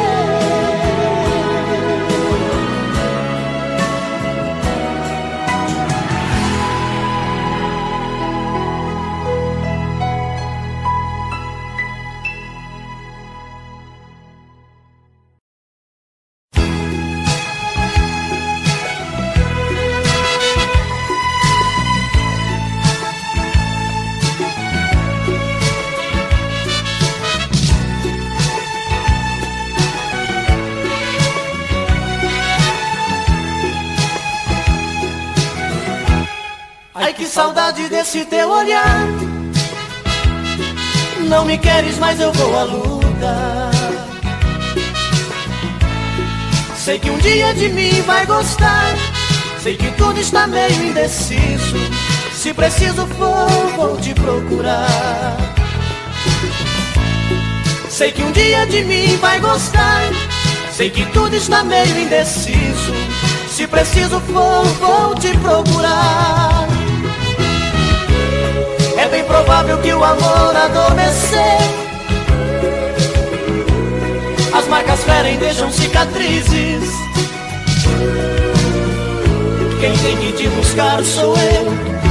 Ai, que saudade desse teu olhar. Não me queres, mas eu vou à luta. Sei que um dia de mim vai gostar. Sei que tudo está meio indeciso. Se preciso for, vou te procurar. Sei que um dia de mim vai gostar. Sei que tudo está meio indeciso. Se preciso for, vou te procurar. É bem provável que o amor adormecer. As marcas ferem, deixam cicatrizes. Quem tem que te buscar sou eu.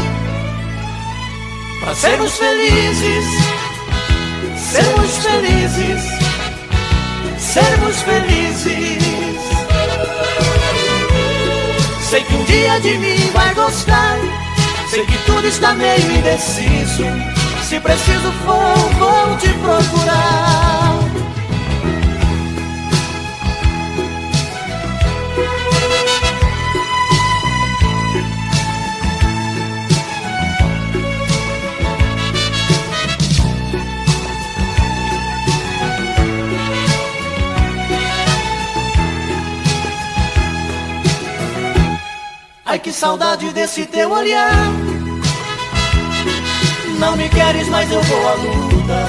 Pra sermos felizes, sermos felizes, sermos felizes. Sei que um dia de mim vai gostar. Sei que tudo está meio indeciso. Se preciso for, vou te procurar. Ai, que saudade desse teu olhar. Não me queres, mas eu vou à luta.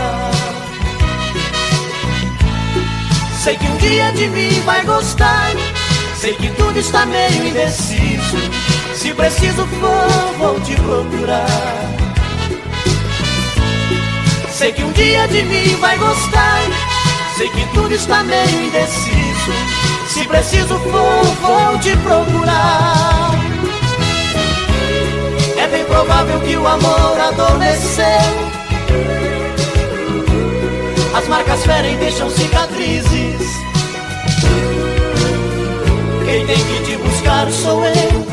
Sei que um dia de mim vai gostar. Sei que tudo está meio indeciso. Se preciso for, vou te procurar. Sei que um dia de mim vai gostar. Sei que tudo está meio indeciso. Se preciso for, vou te procurar. É bem provável que o amor adormeceu. As marcas ferem, deixam cicatrizes. Quem tem que te buscar sou eu,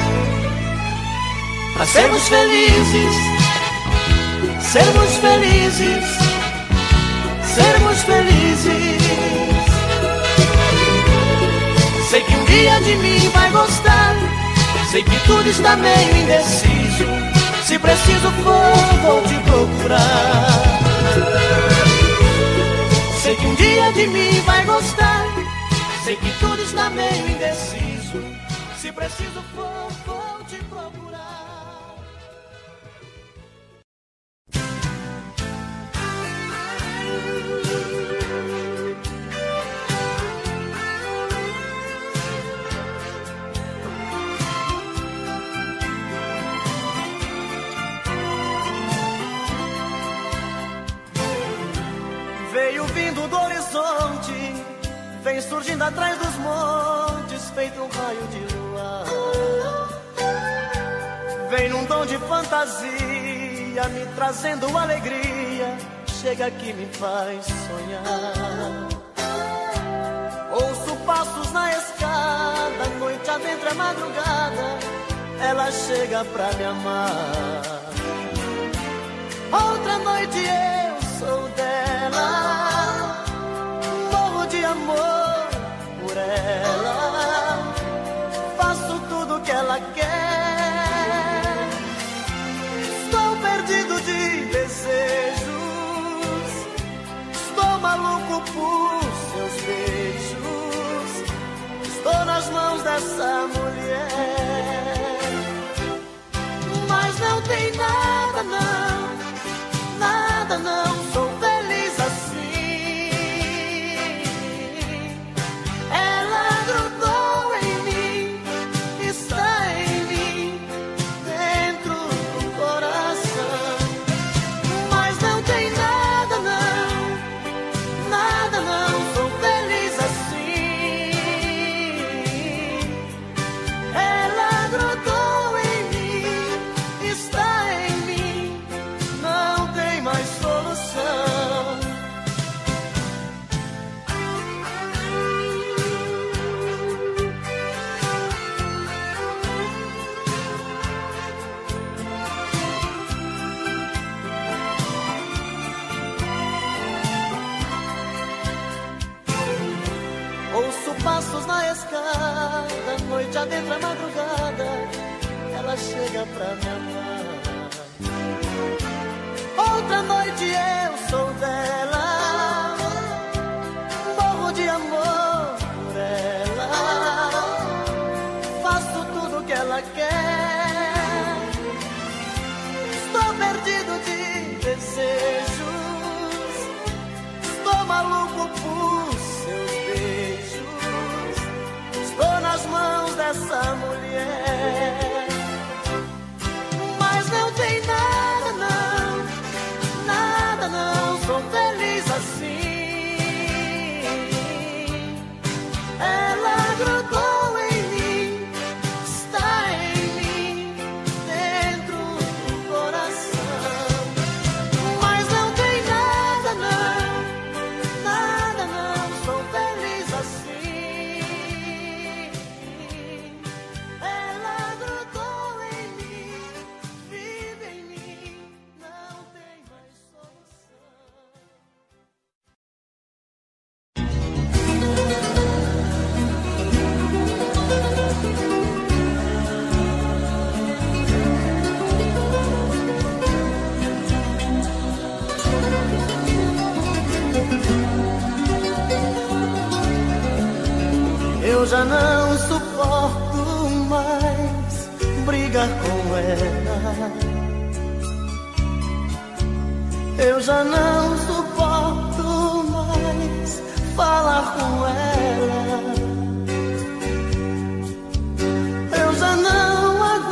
pra sermos felizes, sermos felizes, sermos felizes. Sei que um dia de mim vai gostar. Sei que tudo está meio indeciso. Se preciso for, vou te procurar. Sei que um dia de mim vai gostar. Sei que tudo está meio indeciso. Se preciso for, vou te procurar. Veio vindo do horizonte, vem surgindo atrás dos montes, feito um raio de luar. Vem num tom de fantasia, me trazendo alegria. Chega que me faz sonhar. Ouço passos na escada, noite adentro é madrugada. Ela chega pra me amar. Outra noite eu sou dela, morro de amor por ela. Faço tudo que ela quer. Estou perdido de desejos. Estou maluco por seus beijos. Estou nas mãos dessa mulher. Mas não tem nada não, nada não, sou feliz assim. Ela grudou em mim, está em mim, dentro do coração. Mas não tem nada não, nada não, sou feliz assim. Ela grudou em mim, está em mim, não tem mais solução. Ouço passos na escada, noite adentro é madrugada. Ela chega pra me amar. Outra noite eu sou dela, morro de amor por ela. Faço tudo que ela quer. Estou perdido de desejos. Estou maluco por seus beijos. Estou nas mãos dessa mulher. Mas não tem nada não, nada não, sou feliz assim. Ela grudou em mim, está em mim, dentro do coração. Mas não tem nada não, nada não, sou feliz assim. Ela grudou em mim, vive em mim, não tem mais solução. Eu já não suporto mais brigar com ela. Eu já não suporto mais falar com ela. Eu já não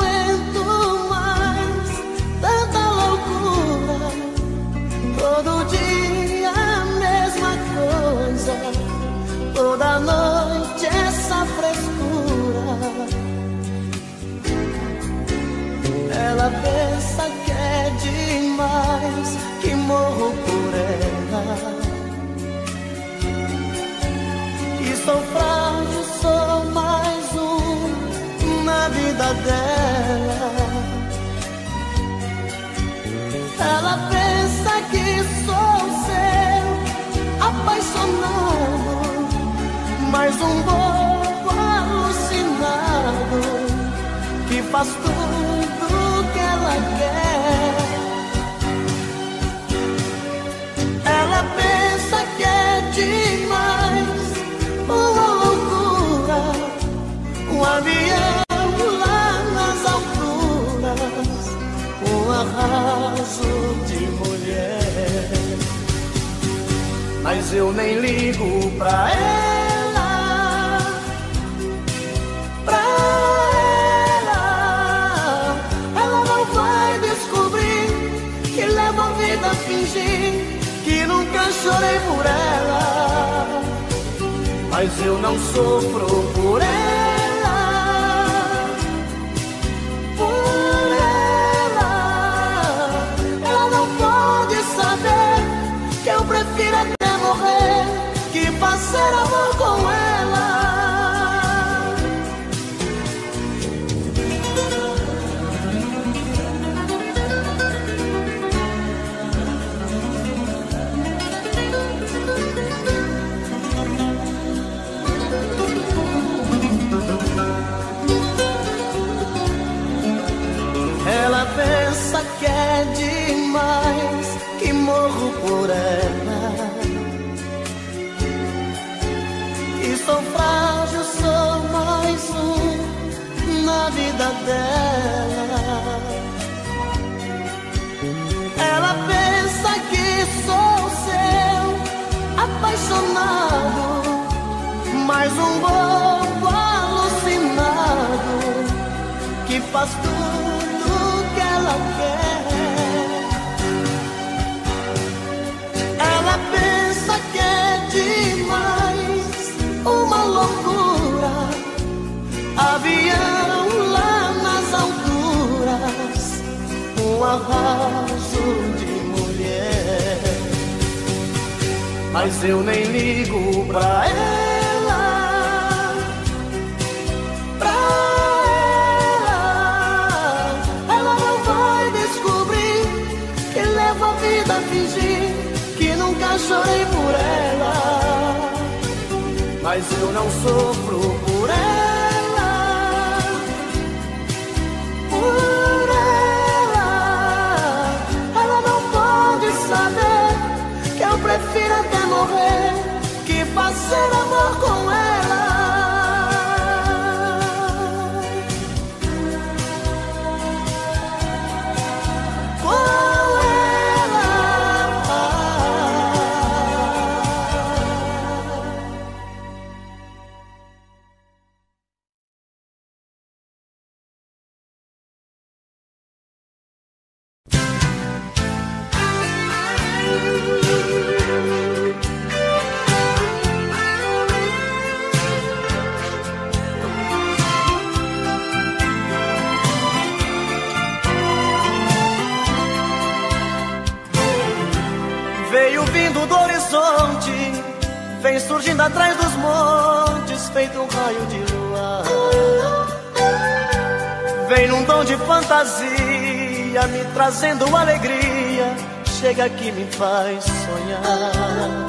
Ela pensa que sou seu apaixonado, mas um bobo alucinado que faz tudo que ela quer. Ela pensa que é demais, uma loucura, um avião lá nas alturas, um arraso de mulher. Mas eu nem ligo pra ela, pra ela. Ela não vai descobrir que levo a vida a fingir que nunca chorei por ela. Mas eu não sofro por ela, por ela. Ela não pode saber que eu prefiro até morrer que fazer amor com ela. Ela pensa que é demais, que morro por ela, que sou frágil, sou mais um na vida dela. Ela pensa que sou seu apaixonado, mais um bobo alucinado que faz tudo que ela quer. Ela pensa que é demais, uma loucura, avião lá nas alturas, um arraso de mulher. Mas eu nem ligo pra ela, pra ela. Ela não vai descobrir que levo a vida a fingir que nunca chorei por ela. Mas eu não sofro por ela, por ela. Ela não pode saber que eu prefiro até morrer que fazer amor com ela. Veio vindo do horizonte, vem surgindo atrás dos montes, feito um raio de luar. Vem num tom de fantasia, me trazendo alegria, chega que me faz sonhar.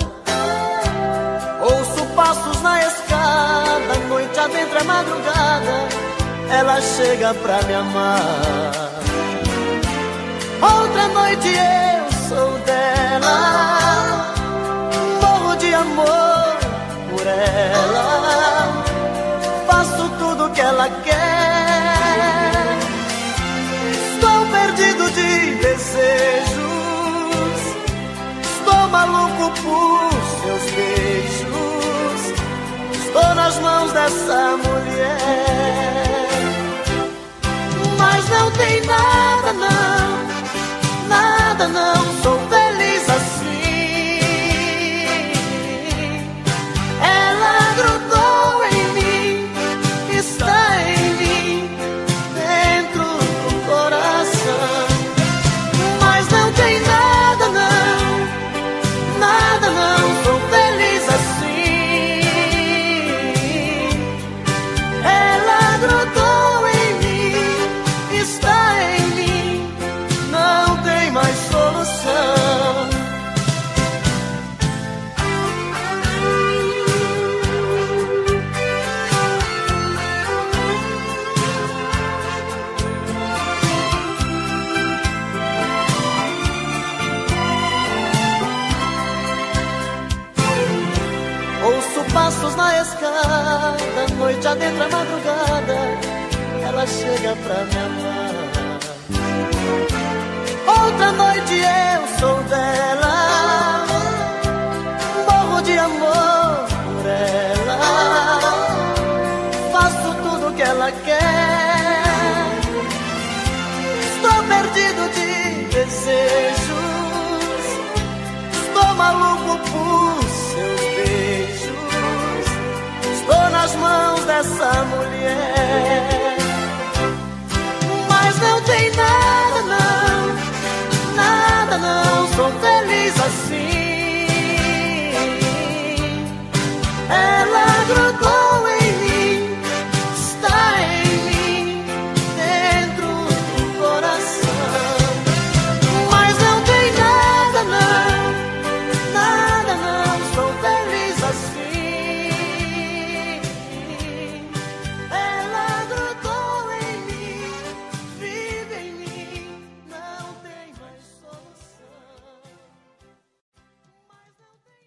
Ouço passos na escada, noite adentro é madrugada, ela chega pra me amar. Outra noite eu sou dela, morro de amor por ela, faço tudo que ela quer. Estou perdido de desejos, estou maluco por seus beijos, estou nas mãos dessa mulher. Mas não tem nada não, nada não, sou feliz assim. Ela grudou em mim, está em mim, dentro do coração. Mas não tem nada não, nada não, sou feliz assim. Ela grudou em mim, está em mim, noite adentra a madrugada, ela chega pra me amar. Outra noite eu sou dela, morro de amor por ela, faço tudo que ela quer. Estou perdido de desejos, estou maluco por seus beijos, estou nas mãos dessa mulher. Mas não tem nada não, nada não, sou feliz assim. Ela grudou em mim, está em mim, dentro do coração. Mas não tem nada não, nada não, sou feliz assim. Ela grudou em mim, vive em mim, não tem mais solução. Mas não tem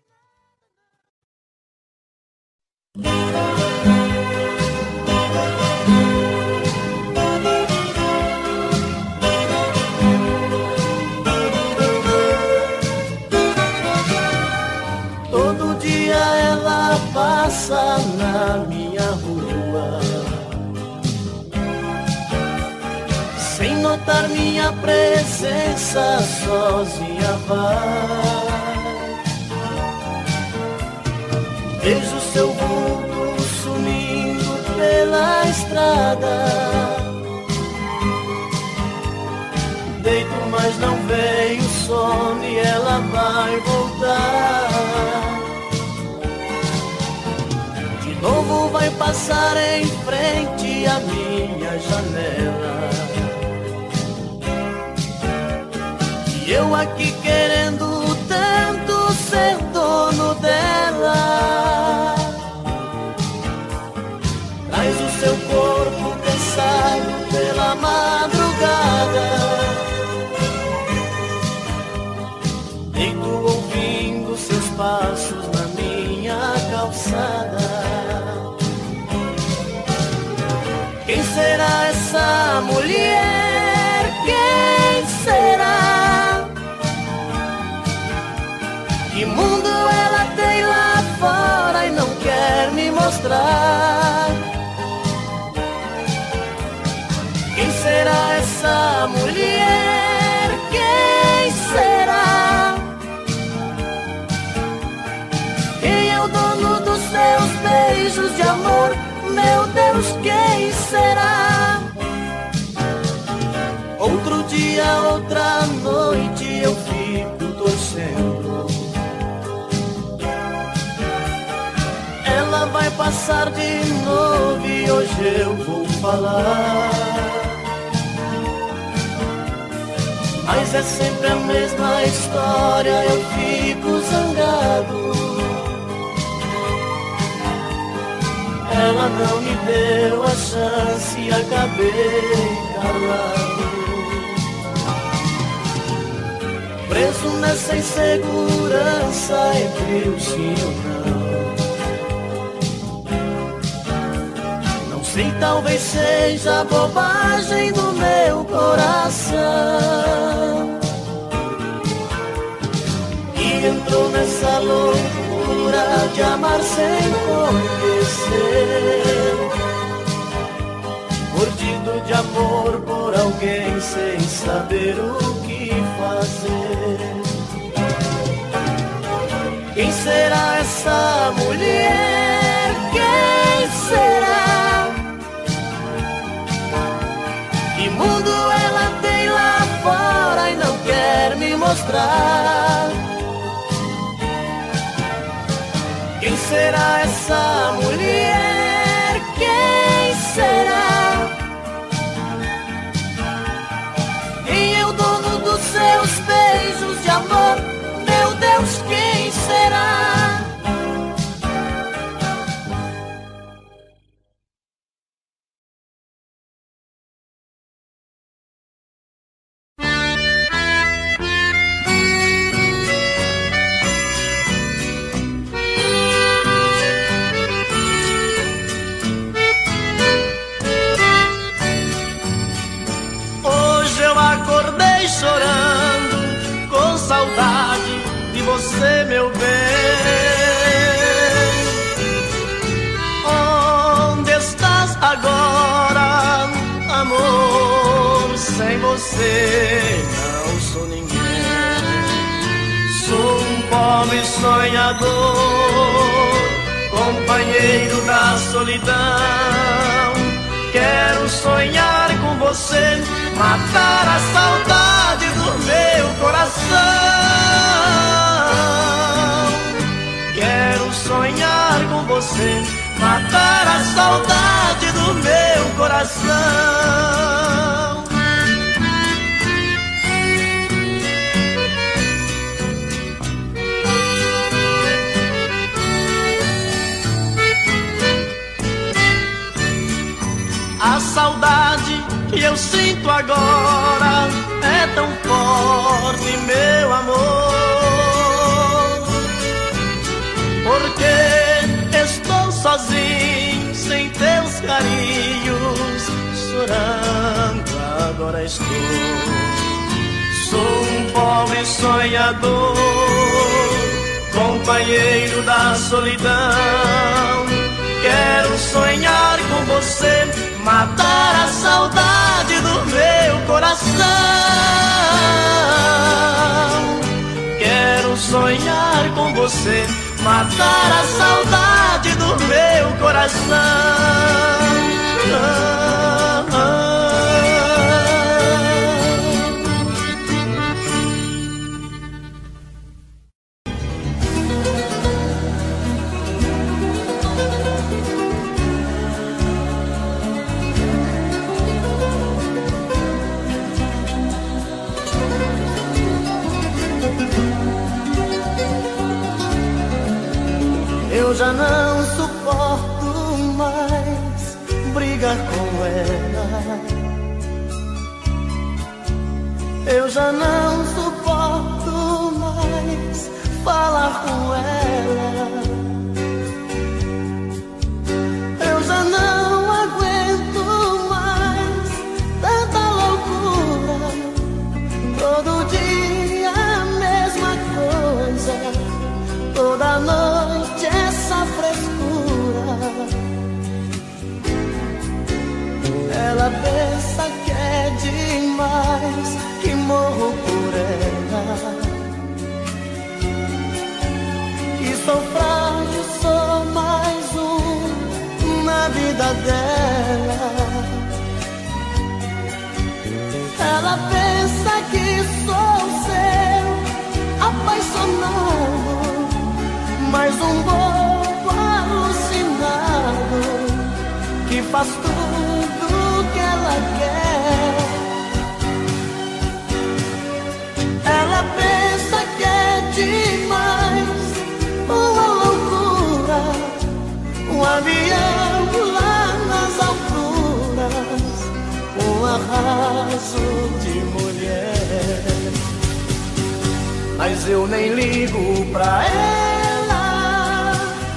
Todo dia ela passa na minha rua, sem notar minha presença, sozinha vai. Vejo seu vulto sumindo pela estrada, deito mas não veio sono e ela vai voltar. De novo vai passar em frente à minha janela, e eu aqui querendo tanto ser dono dela. Traz o seu corpo cansado pela madrugada, deito ouvindo seus passos na minha calçada. Quem será essa mulher? Quem será? Que mundo ela tem lá fora e não quer me mostrar? Quem será essa mulher? Quem será? Quem é o dono dos seus beijos de amor? Meu Deus, quem será? Outro dia, outra noite eu fico torcendo. Ela vai passar de novo e hoje eu vou falar. Mas é sempre a mesma história, eu fico zangado. Ela não me deu a chance e acabei calado, preso nessa insegurança entre o sim ou não. Não sei, talvez seja bobagem do meu coração, que entrou nessa loucura de amar sem conhecer, mordido de amor por alguém sem saber o que fazer. Quem será essa mulher? Quem será? Que mundo ela tem lá fora e não quer me mostrar? Quem será essa mulher? Quem será? Quem é o dono dos seus beijos de amor? Meu Deus, quem será? você, meu bem. Onde estás agora, amor? Sem você não sou ninguém. Sou um pobre sonhador, companheiro da solidão. Quero sonhar com você, matar a saudade do meu coração. Quero sonhar com você, matar a saudade do meu coração. A saudade que eu sinto agora é tão forte, meu amor, porque estou sozinho, sem teus carinhos, chorando agora estou. Sou um pobre sonhador, companheiro da solidão. Quero sonhar com você, matar a saudade do meu coração. Quero sonhar com você, matar a saudade do meu coração. Ah, ah. Eu já não suporto mais brigar com ela. Eu já não suporto mais falar com ela. Eu já não aguento mais tanta loucura. Todo dia a mesma coisa, toda noite essa frescura. Ela pensa que é demais, que morro por ela, que sou frágil, sou mais um na vida dela. Ela pensa que sou seu apaixonado, mais um bobo alucinado, que faz tudo que ela quer. Ela pensa que é demais, uma loucura, um avião lá nas alturas, um arraso de mulher. Mas eu nem ligo pra ela,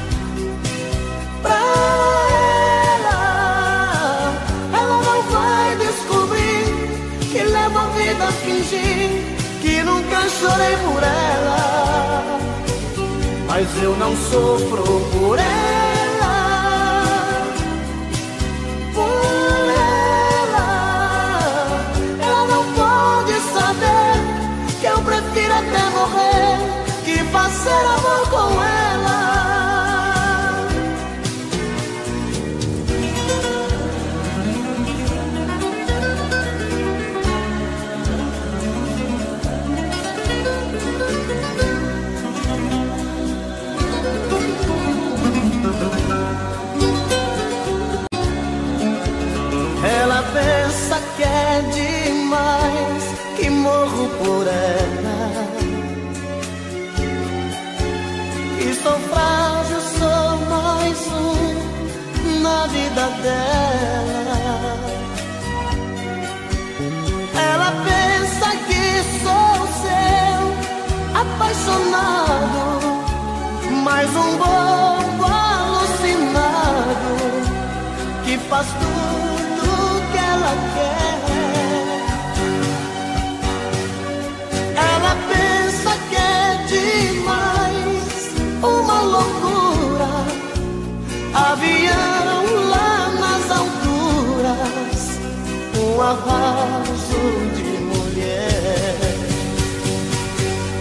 pra ela. Ela não vai descobrir que levo a vida a fingir que nunca chorei por ela. Mas eu não sofro por ela, por ela. Ela não pode saber que eu prefiro até morrer que fazer amor com ela.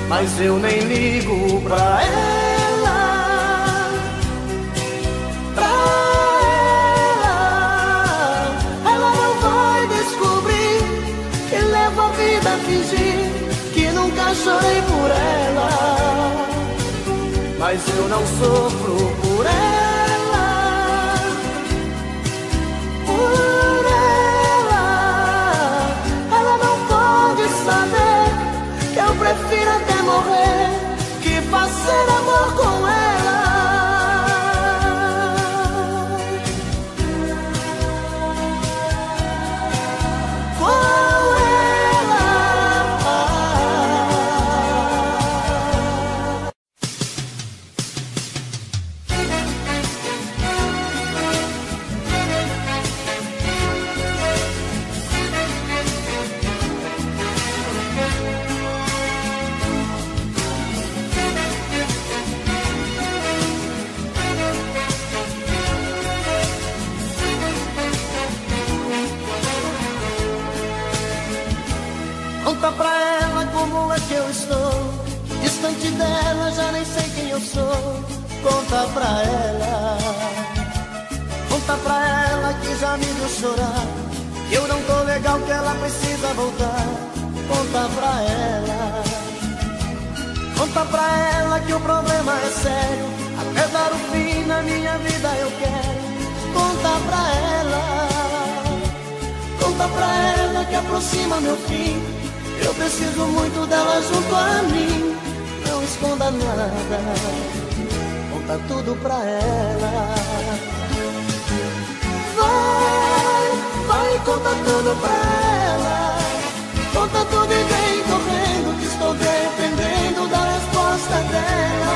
mas eu nem ligo pra ela, pra ela. Ela não vai descobrir que levo a vida a fingir que nunca chorei por ela, mas eu não sofro por ela, por ela. Ela não pode saber que eu prefiro até morrer que fazer amor com ela. Com ela. Conta pra ela como é que eu estou, distante dela, já nem sei quem eu sou. Conta pra ela, conta pra ela que já me viu chorar, que eu não tô legal, que ela precisa voltar. Conta pra ela, conta pra ela que o problema é sério, até dar o fim na minha vida eu quero. Conta pra ela, conta pra ela que aproxima meu fim, eu preciso muito dela junto a mim. Não esconda nada, conta tudo pra ela. Vai, vai, conta tudo pra ela. Conta tudo e vem correndo, que estou dependendo da resposta dela.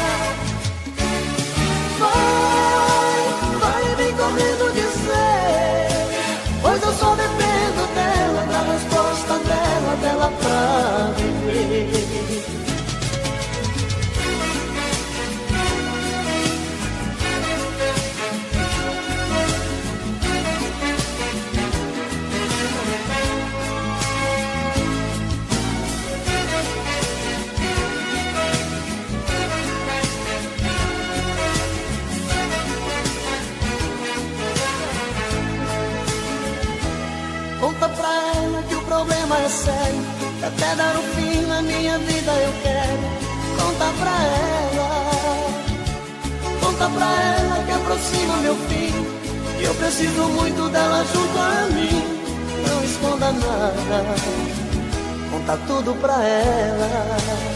Vai, vai, vem correndo dizer, pois eu só dependo dela, da resposta dela, dela pra viver. Conta pra ela que o problema é sério, que até dar o fim na minha vida eu quero. Conta pra ela, conta pra ela que aproxima meu fim, que eu preciso muito dela junto a mim. Não esconda nada, conta tudo pra ela.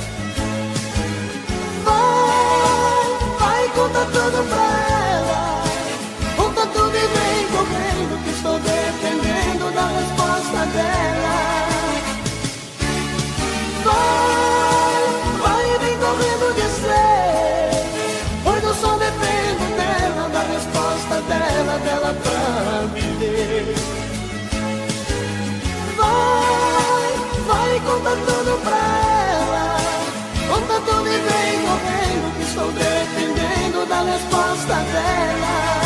Vai, vai, conta tudo pra ela. Conta tudo e vem correndo, que estou dependendo da resposta dela. Vai, vai e vem correndo dizer, pois eu só dependo dela, da resposta dela, dela pra viver. Vai, vai, conta tudo pra ela. Conta tudo e vem correndo, que estou dependendo da resposta dela.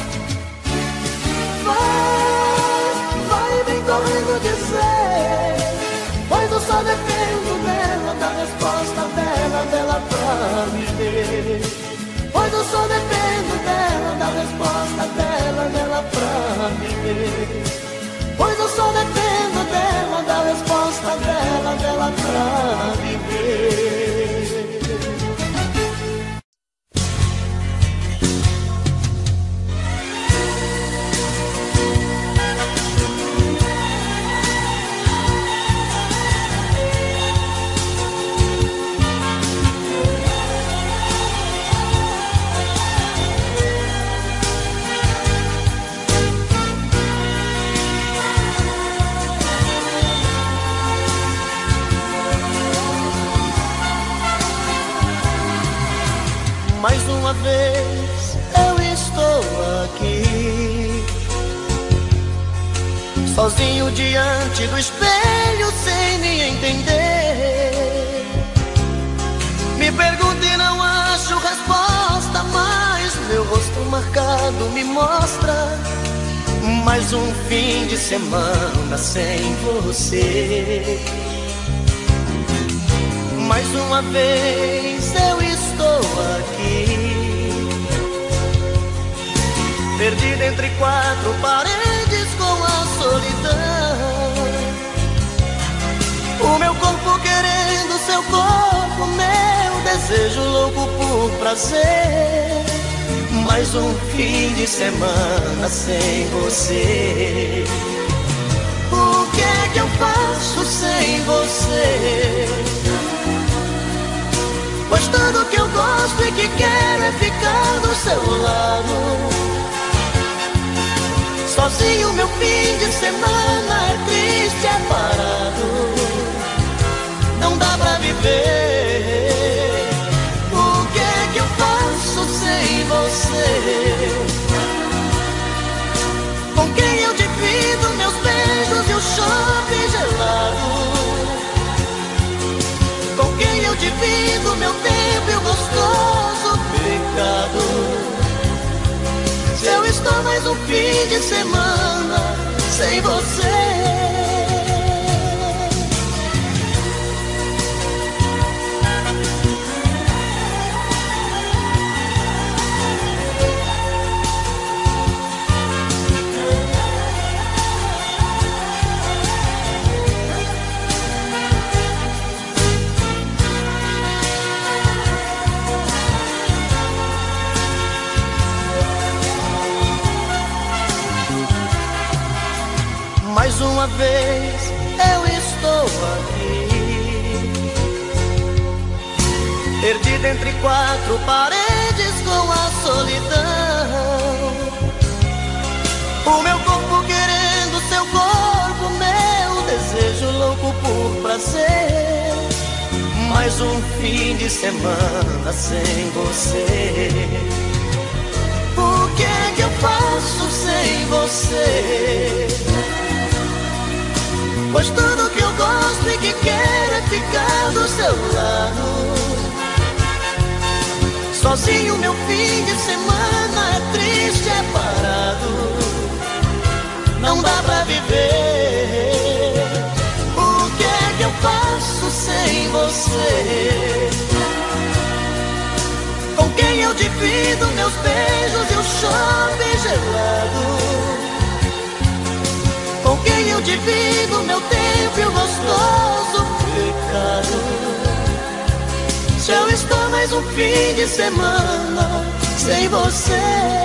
Vai, vai, vem correndo dizer, pois eu só dependo dela, da resposta dela, dela pra viver. Pois eu só dependo dela, da resposta dela, dela pra viver. Pois eu só dependo dela, da resposta dela, dela pra viver. Mais uma vez eu estou aqui, sozinho diante do espelho, sem me entender. Me pergunto e não acho resposta, mas meu rosto marcado me mostra mais um fim de semana sem você. Mais Mais uma vez eu estou aqui, perdido entre quatro paredes com a solidão. O meu corpo querendo seu corpo, meu desejo louco por prazer. Mais um fim de semana sem você. O que é que eu faço sem você? Pois tudo que eu gosto e que quero é ficar do seu lado. Sozinho meu fim de semana é triste, é parado. Não dá pra viver. O que é que eu faço sem você? Com quem eu divido meus beijos e o chope gelado? Com quem eu divido meu tempo e o gostoso pecado? Se eu estou mais um fim de semana sem você. Mais uma vez eu estou aqui, perdido entre quatro paredes com a solidão. O meu corpo querendo seu corpo, meu desejo louco por prazer. Mais um fim de semana sem você. O que é que eu faço sem você? Pois tudo que eu gosto e que quero é ficar do seu lado. Sozinho meu fim de semana é triste, é parado. Não dá pra viver. O que é que eu faço sem você? Com quem eu divido meus beijos e o chope gelado? Com quem eu divido meu tempo e o gostoso pecado? Se eu estou mais um fim de semana sem você.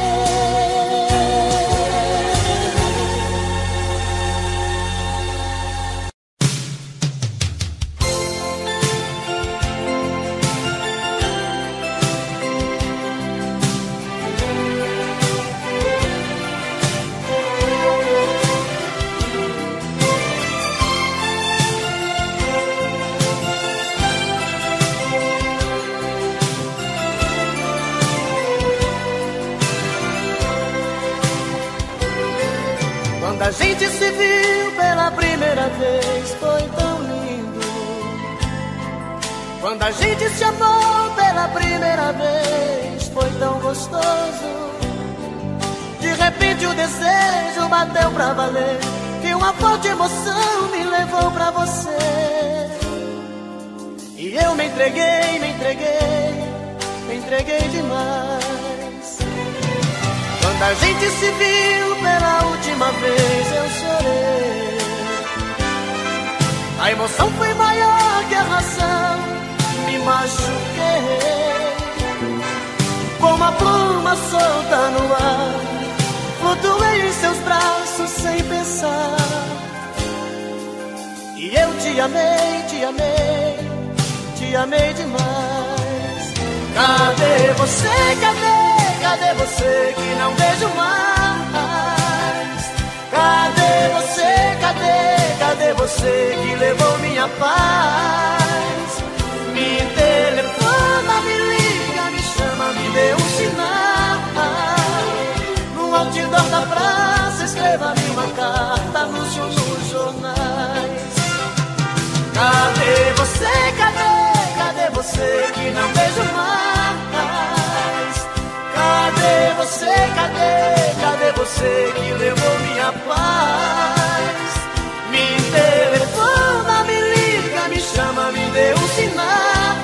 A gente se viu pela primeira vez, foi tão lindo. Quando a gente se amou pela primeira vez, foi tão gostoso. De repente o desejo bateu pra valer, que uma forte emoção me levou pra você. E eu me entreguei, me entreguei, me entreguei demais. Quando a gente se viu pela última vez, eu chorei. A emoção foi maior que a razão, me machuquei. Como a pluma solta no ar, flutuei em seus braços sem pensar. E eu te amei, te amei, te amei demais. Cadê você, cadê? Cadê você que não vejo mais? Cadê você, cadê, cadê você que levou minha paz? Me telefona, me liga, me chama, me dê um sinal. No outdoor da praça, escreva-me uma carta, anúncio nos jornais. Cadê você, cadê, cadê você que não vejo mais? Cadê você, cadê, cadê você que levou minha paz? Me telefona, me liga, me chama, me dê um sinal.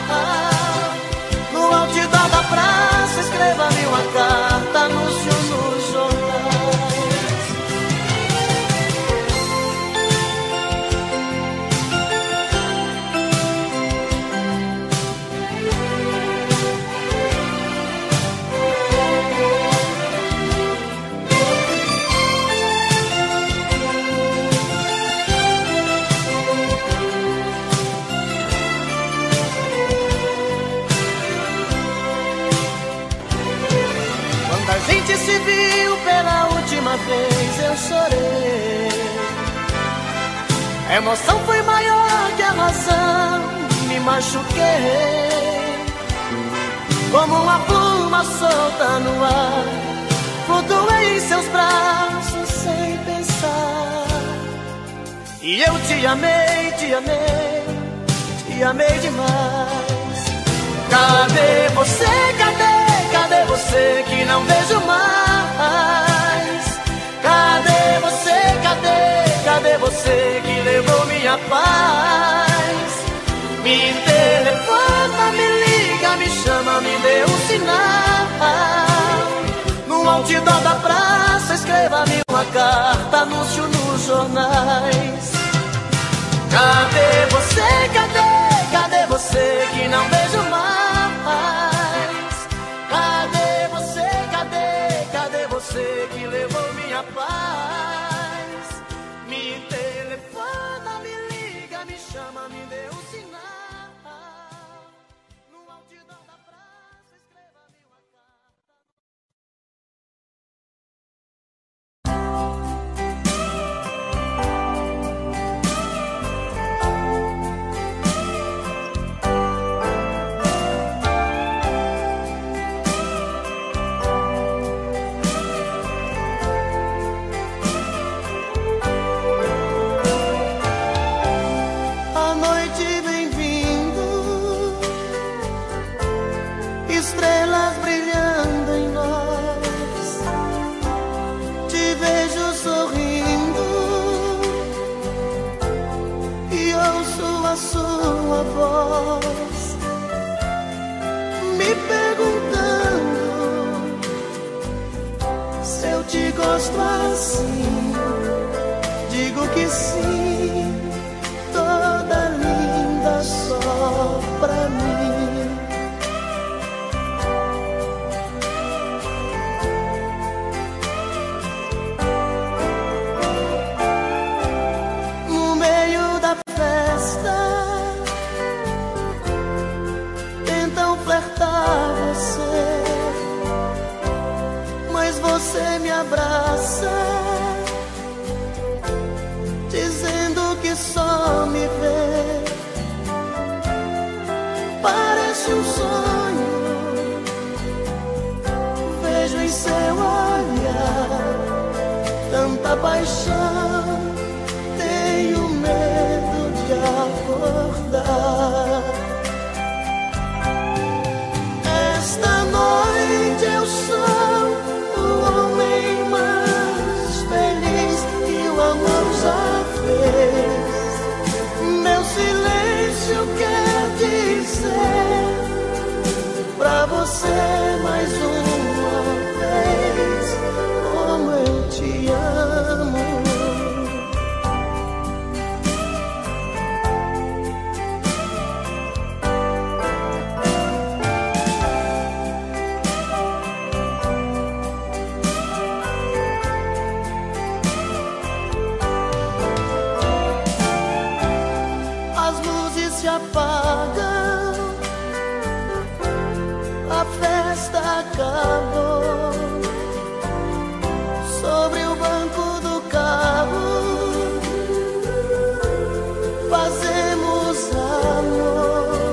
se viu pela última vez, eu chorei. A emoção foi maior que a razão, me machuquei. Como uma pluma solta no ar, flutuei em seus braços sem pensar. E eu te amei, te amei, te amei demais. Cadê você, cadê, cadê você que não vejo mais? Cadê você, cadê, cadê você que levou minha paz? Me telefona, me liga, me chama, me dê um sinal. No outdoor da praça, escreva-me uma carta, anúncio nos jornais. Cadê você, cadê, cadê você que não vejo mais? Cadê você, cadê, cadê você que levou minha paz? Me telefona, me liga, me chama, me dê um sinal. No outdoor da praça, escreva-me uma carta. Estrelas brilhando em nós, te vejo sorrindo e ouço a sua voz, me perguntando se eu te gosto assim. Digo que sim, toda linda só pra mim. Você me abraça, dizendo que só me vê. Parece um sonho, vejo em seu olhar tanta paixão, tenho medo de acordar. Esta noite eu sou homem mais feliz que o amor já fez. Meu silêncio quer dizer pra você mais uma vez como eu te amo. Apagam, a festa acabou. Sobre o banco do carro fazemos amor.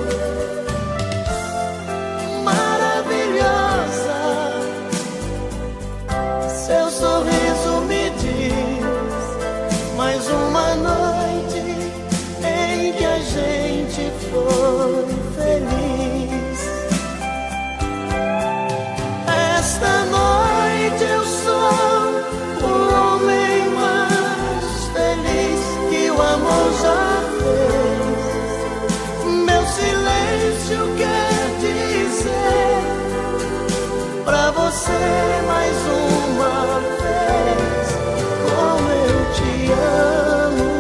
Maravilhosa, seu sorriso me diz mais uma noite em que a gente foi feliz. Esta noite eu sou o homem mais feliz que o amor já fez. Meu silêncio quer dizer pra você mais uma vez como eu te amo.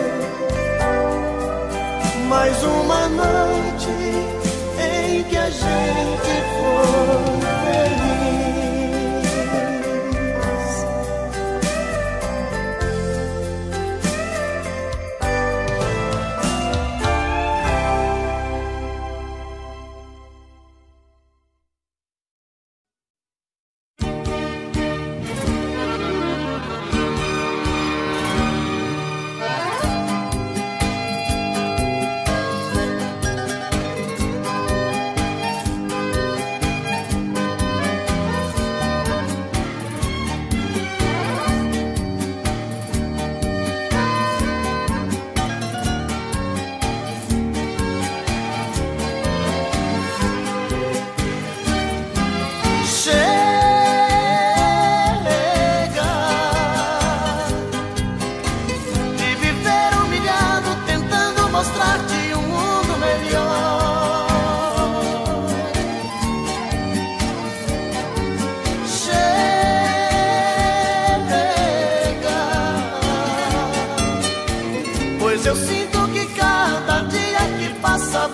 Mais uma noite em que a gente foi feliz.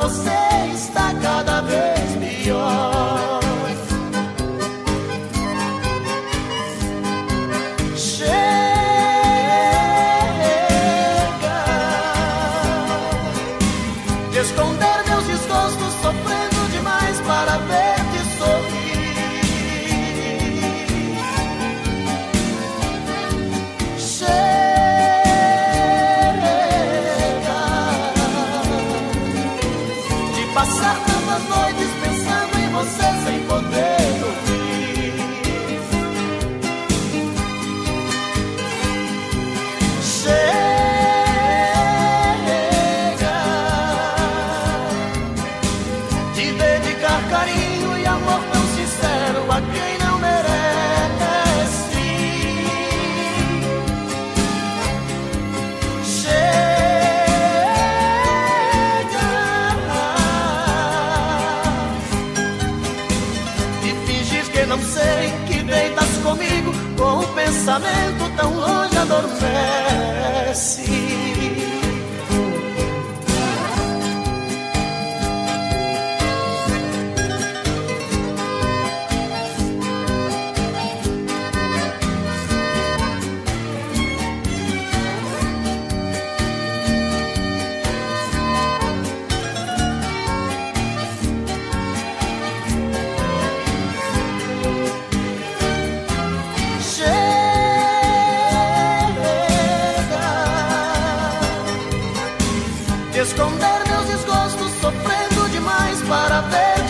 você está cada vez pior. Chega de esconder meus desgostos, sofrendo demais para ver-te sorrir. Chega de passar tantas noites pensando em você sem poder dormir. Chega de dedicar carinho e amor tão sincero a quem não merece. Chega de fingir que não sei, que deitas comigo com um pensamento tão longe adormece. De esconder meus desgostos, sofrendo demais para ver-te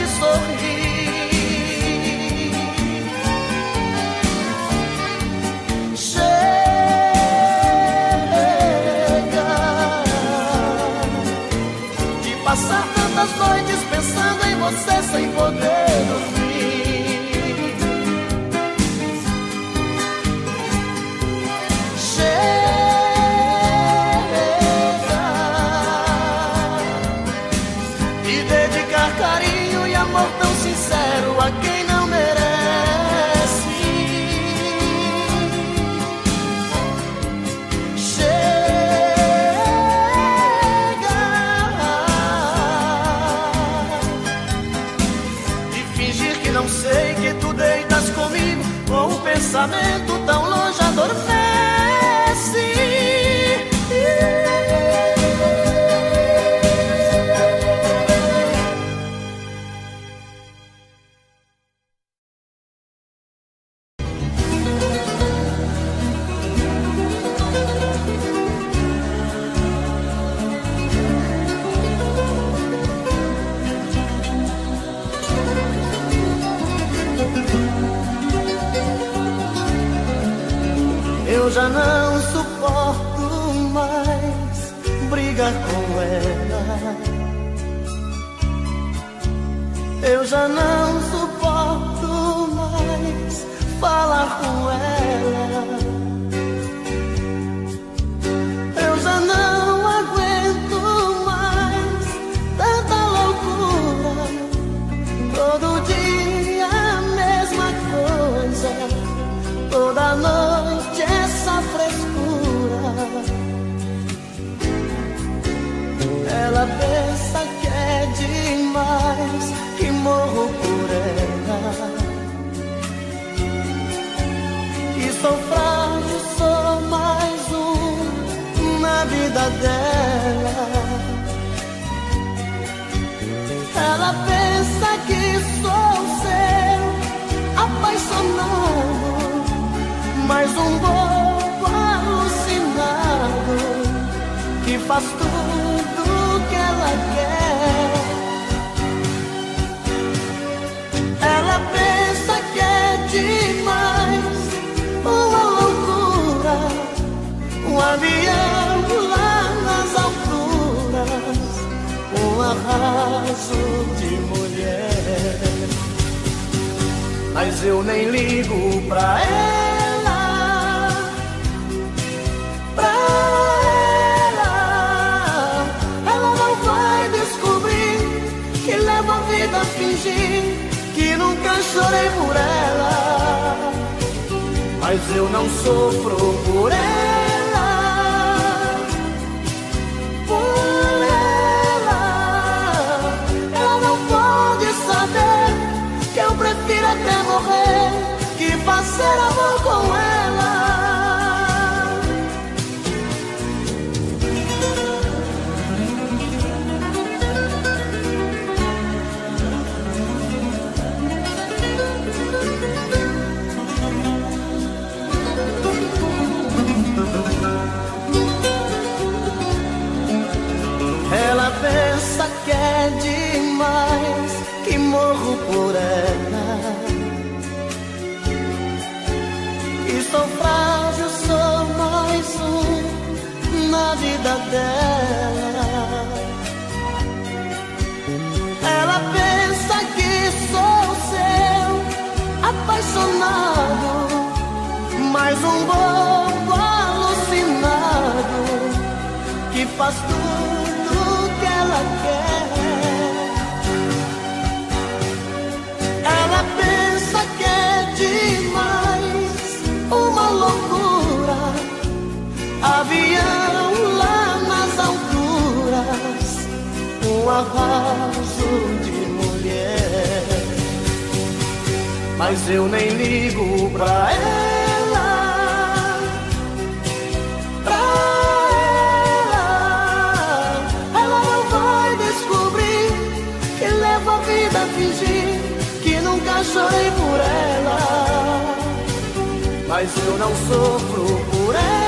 sorrir. Chega de passar tantas noites pensando em você sem poder dormir. Chega carinho e amor tão sincero a quem não merece. Chega de fingir que não sei, que tu deitas comigo com um pensamento tão longe adormece. Eu já não suporto mais brigar com ela. Eu já não suporto mais falar com ela. Eu já não aguento mais tanta loucura. Todo dia a mesma coisa, toda noite essa frescura. Ela pensa que é demais, que morro por ela, que sou frágil, sou mais um na vida dela. Ela pensa que sou seu apaixonado, mais um bobo alucinado que faz tudo que ela quer. Ela pensa que é demais, uma loucura, um avião lá nas alturas, um arraso de mulher. Mas eu nem ligo pra ela, pra ela. Ela não vai descobrir que levo a vida a fingir que nunca chorei por ela. Mas eu não sofro por ela, por ela. fazer amor com ela. Ela pensa que é demais, que morro por ela, que sou frágil, sou mais um na vida dela. Ela pensa que sou seu apaixonado, mais um bobo alucinado que faz tudo que ela quer. Ela pensa que é demais, uma loucura, avião lá nas alturas, um arraso de mulher. Mas eu nem ligo pra ela, pra ela. Ela não vai descobrir que levo a vida a fingir que nunca chorei por ela. Mas eu não sofro por ela.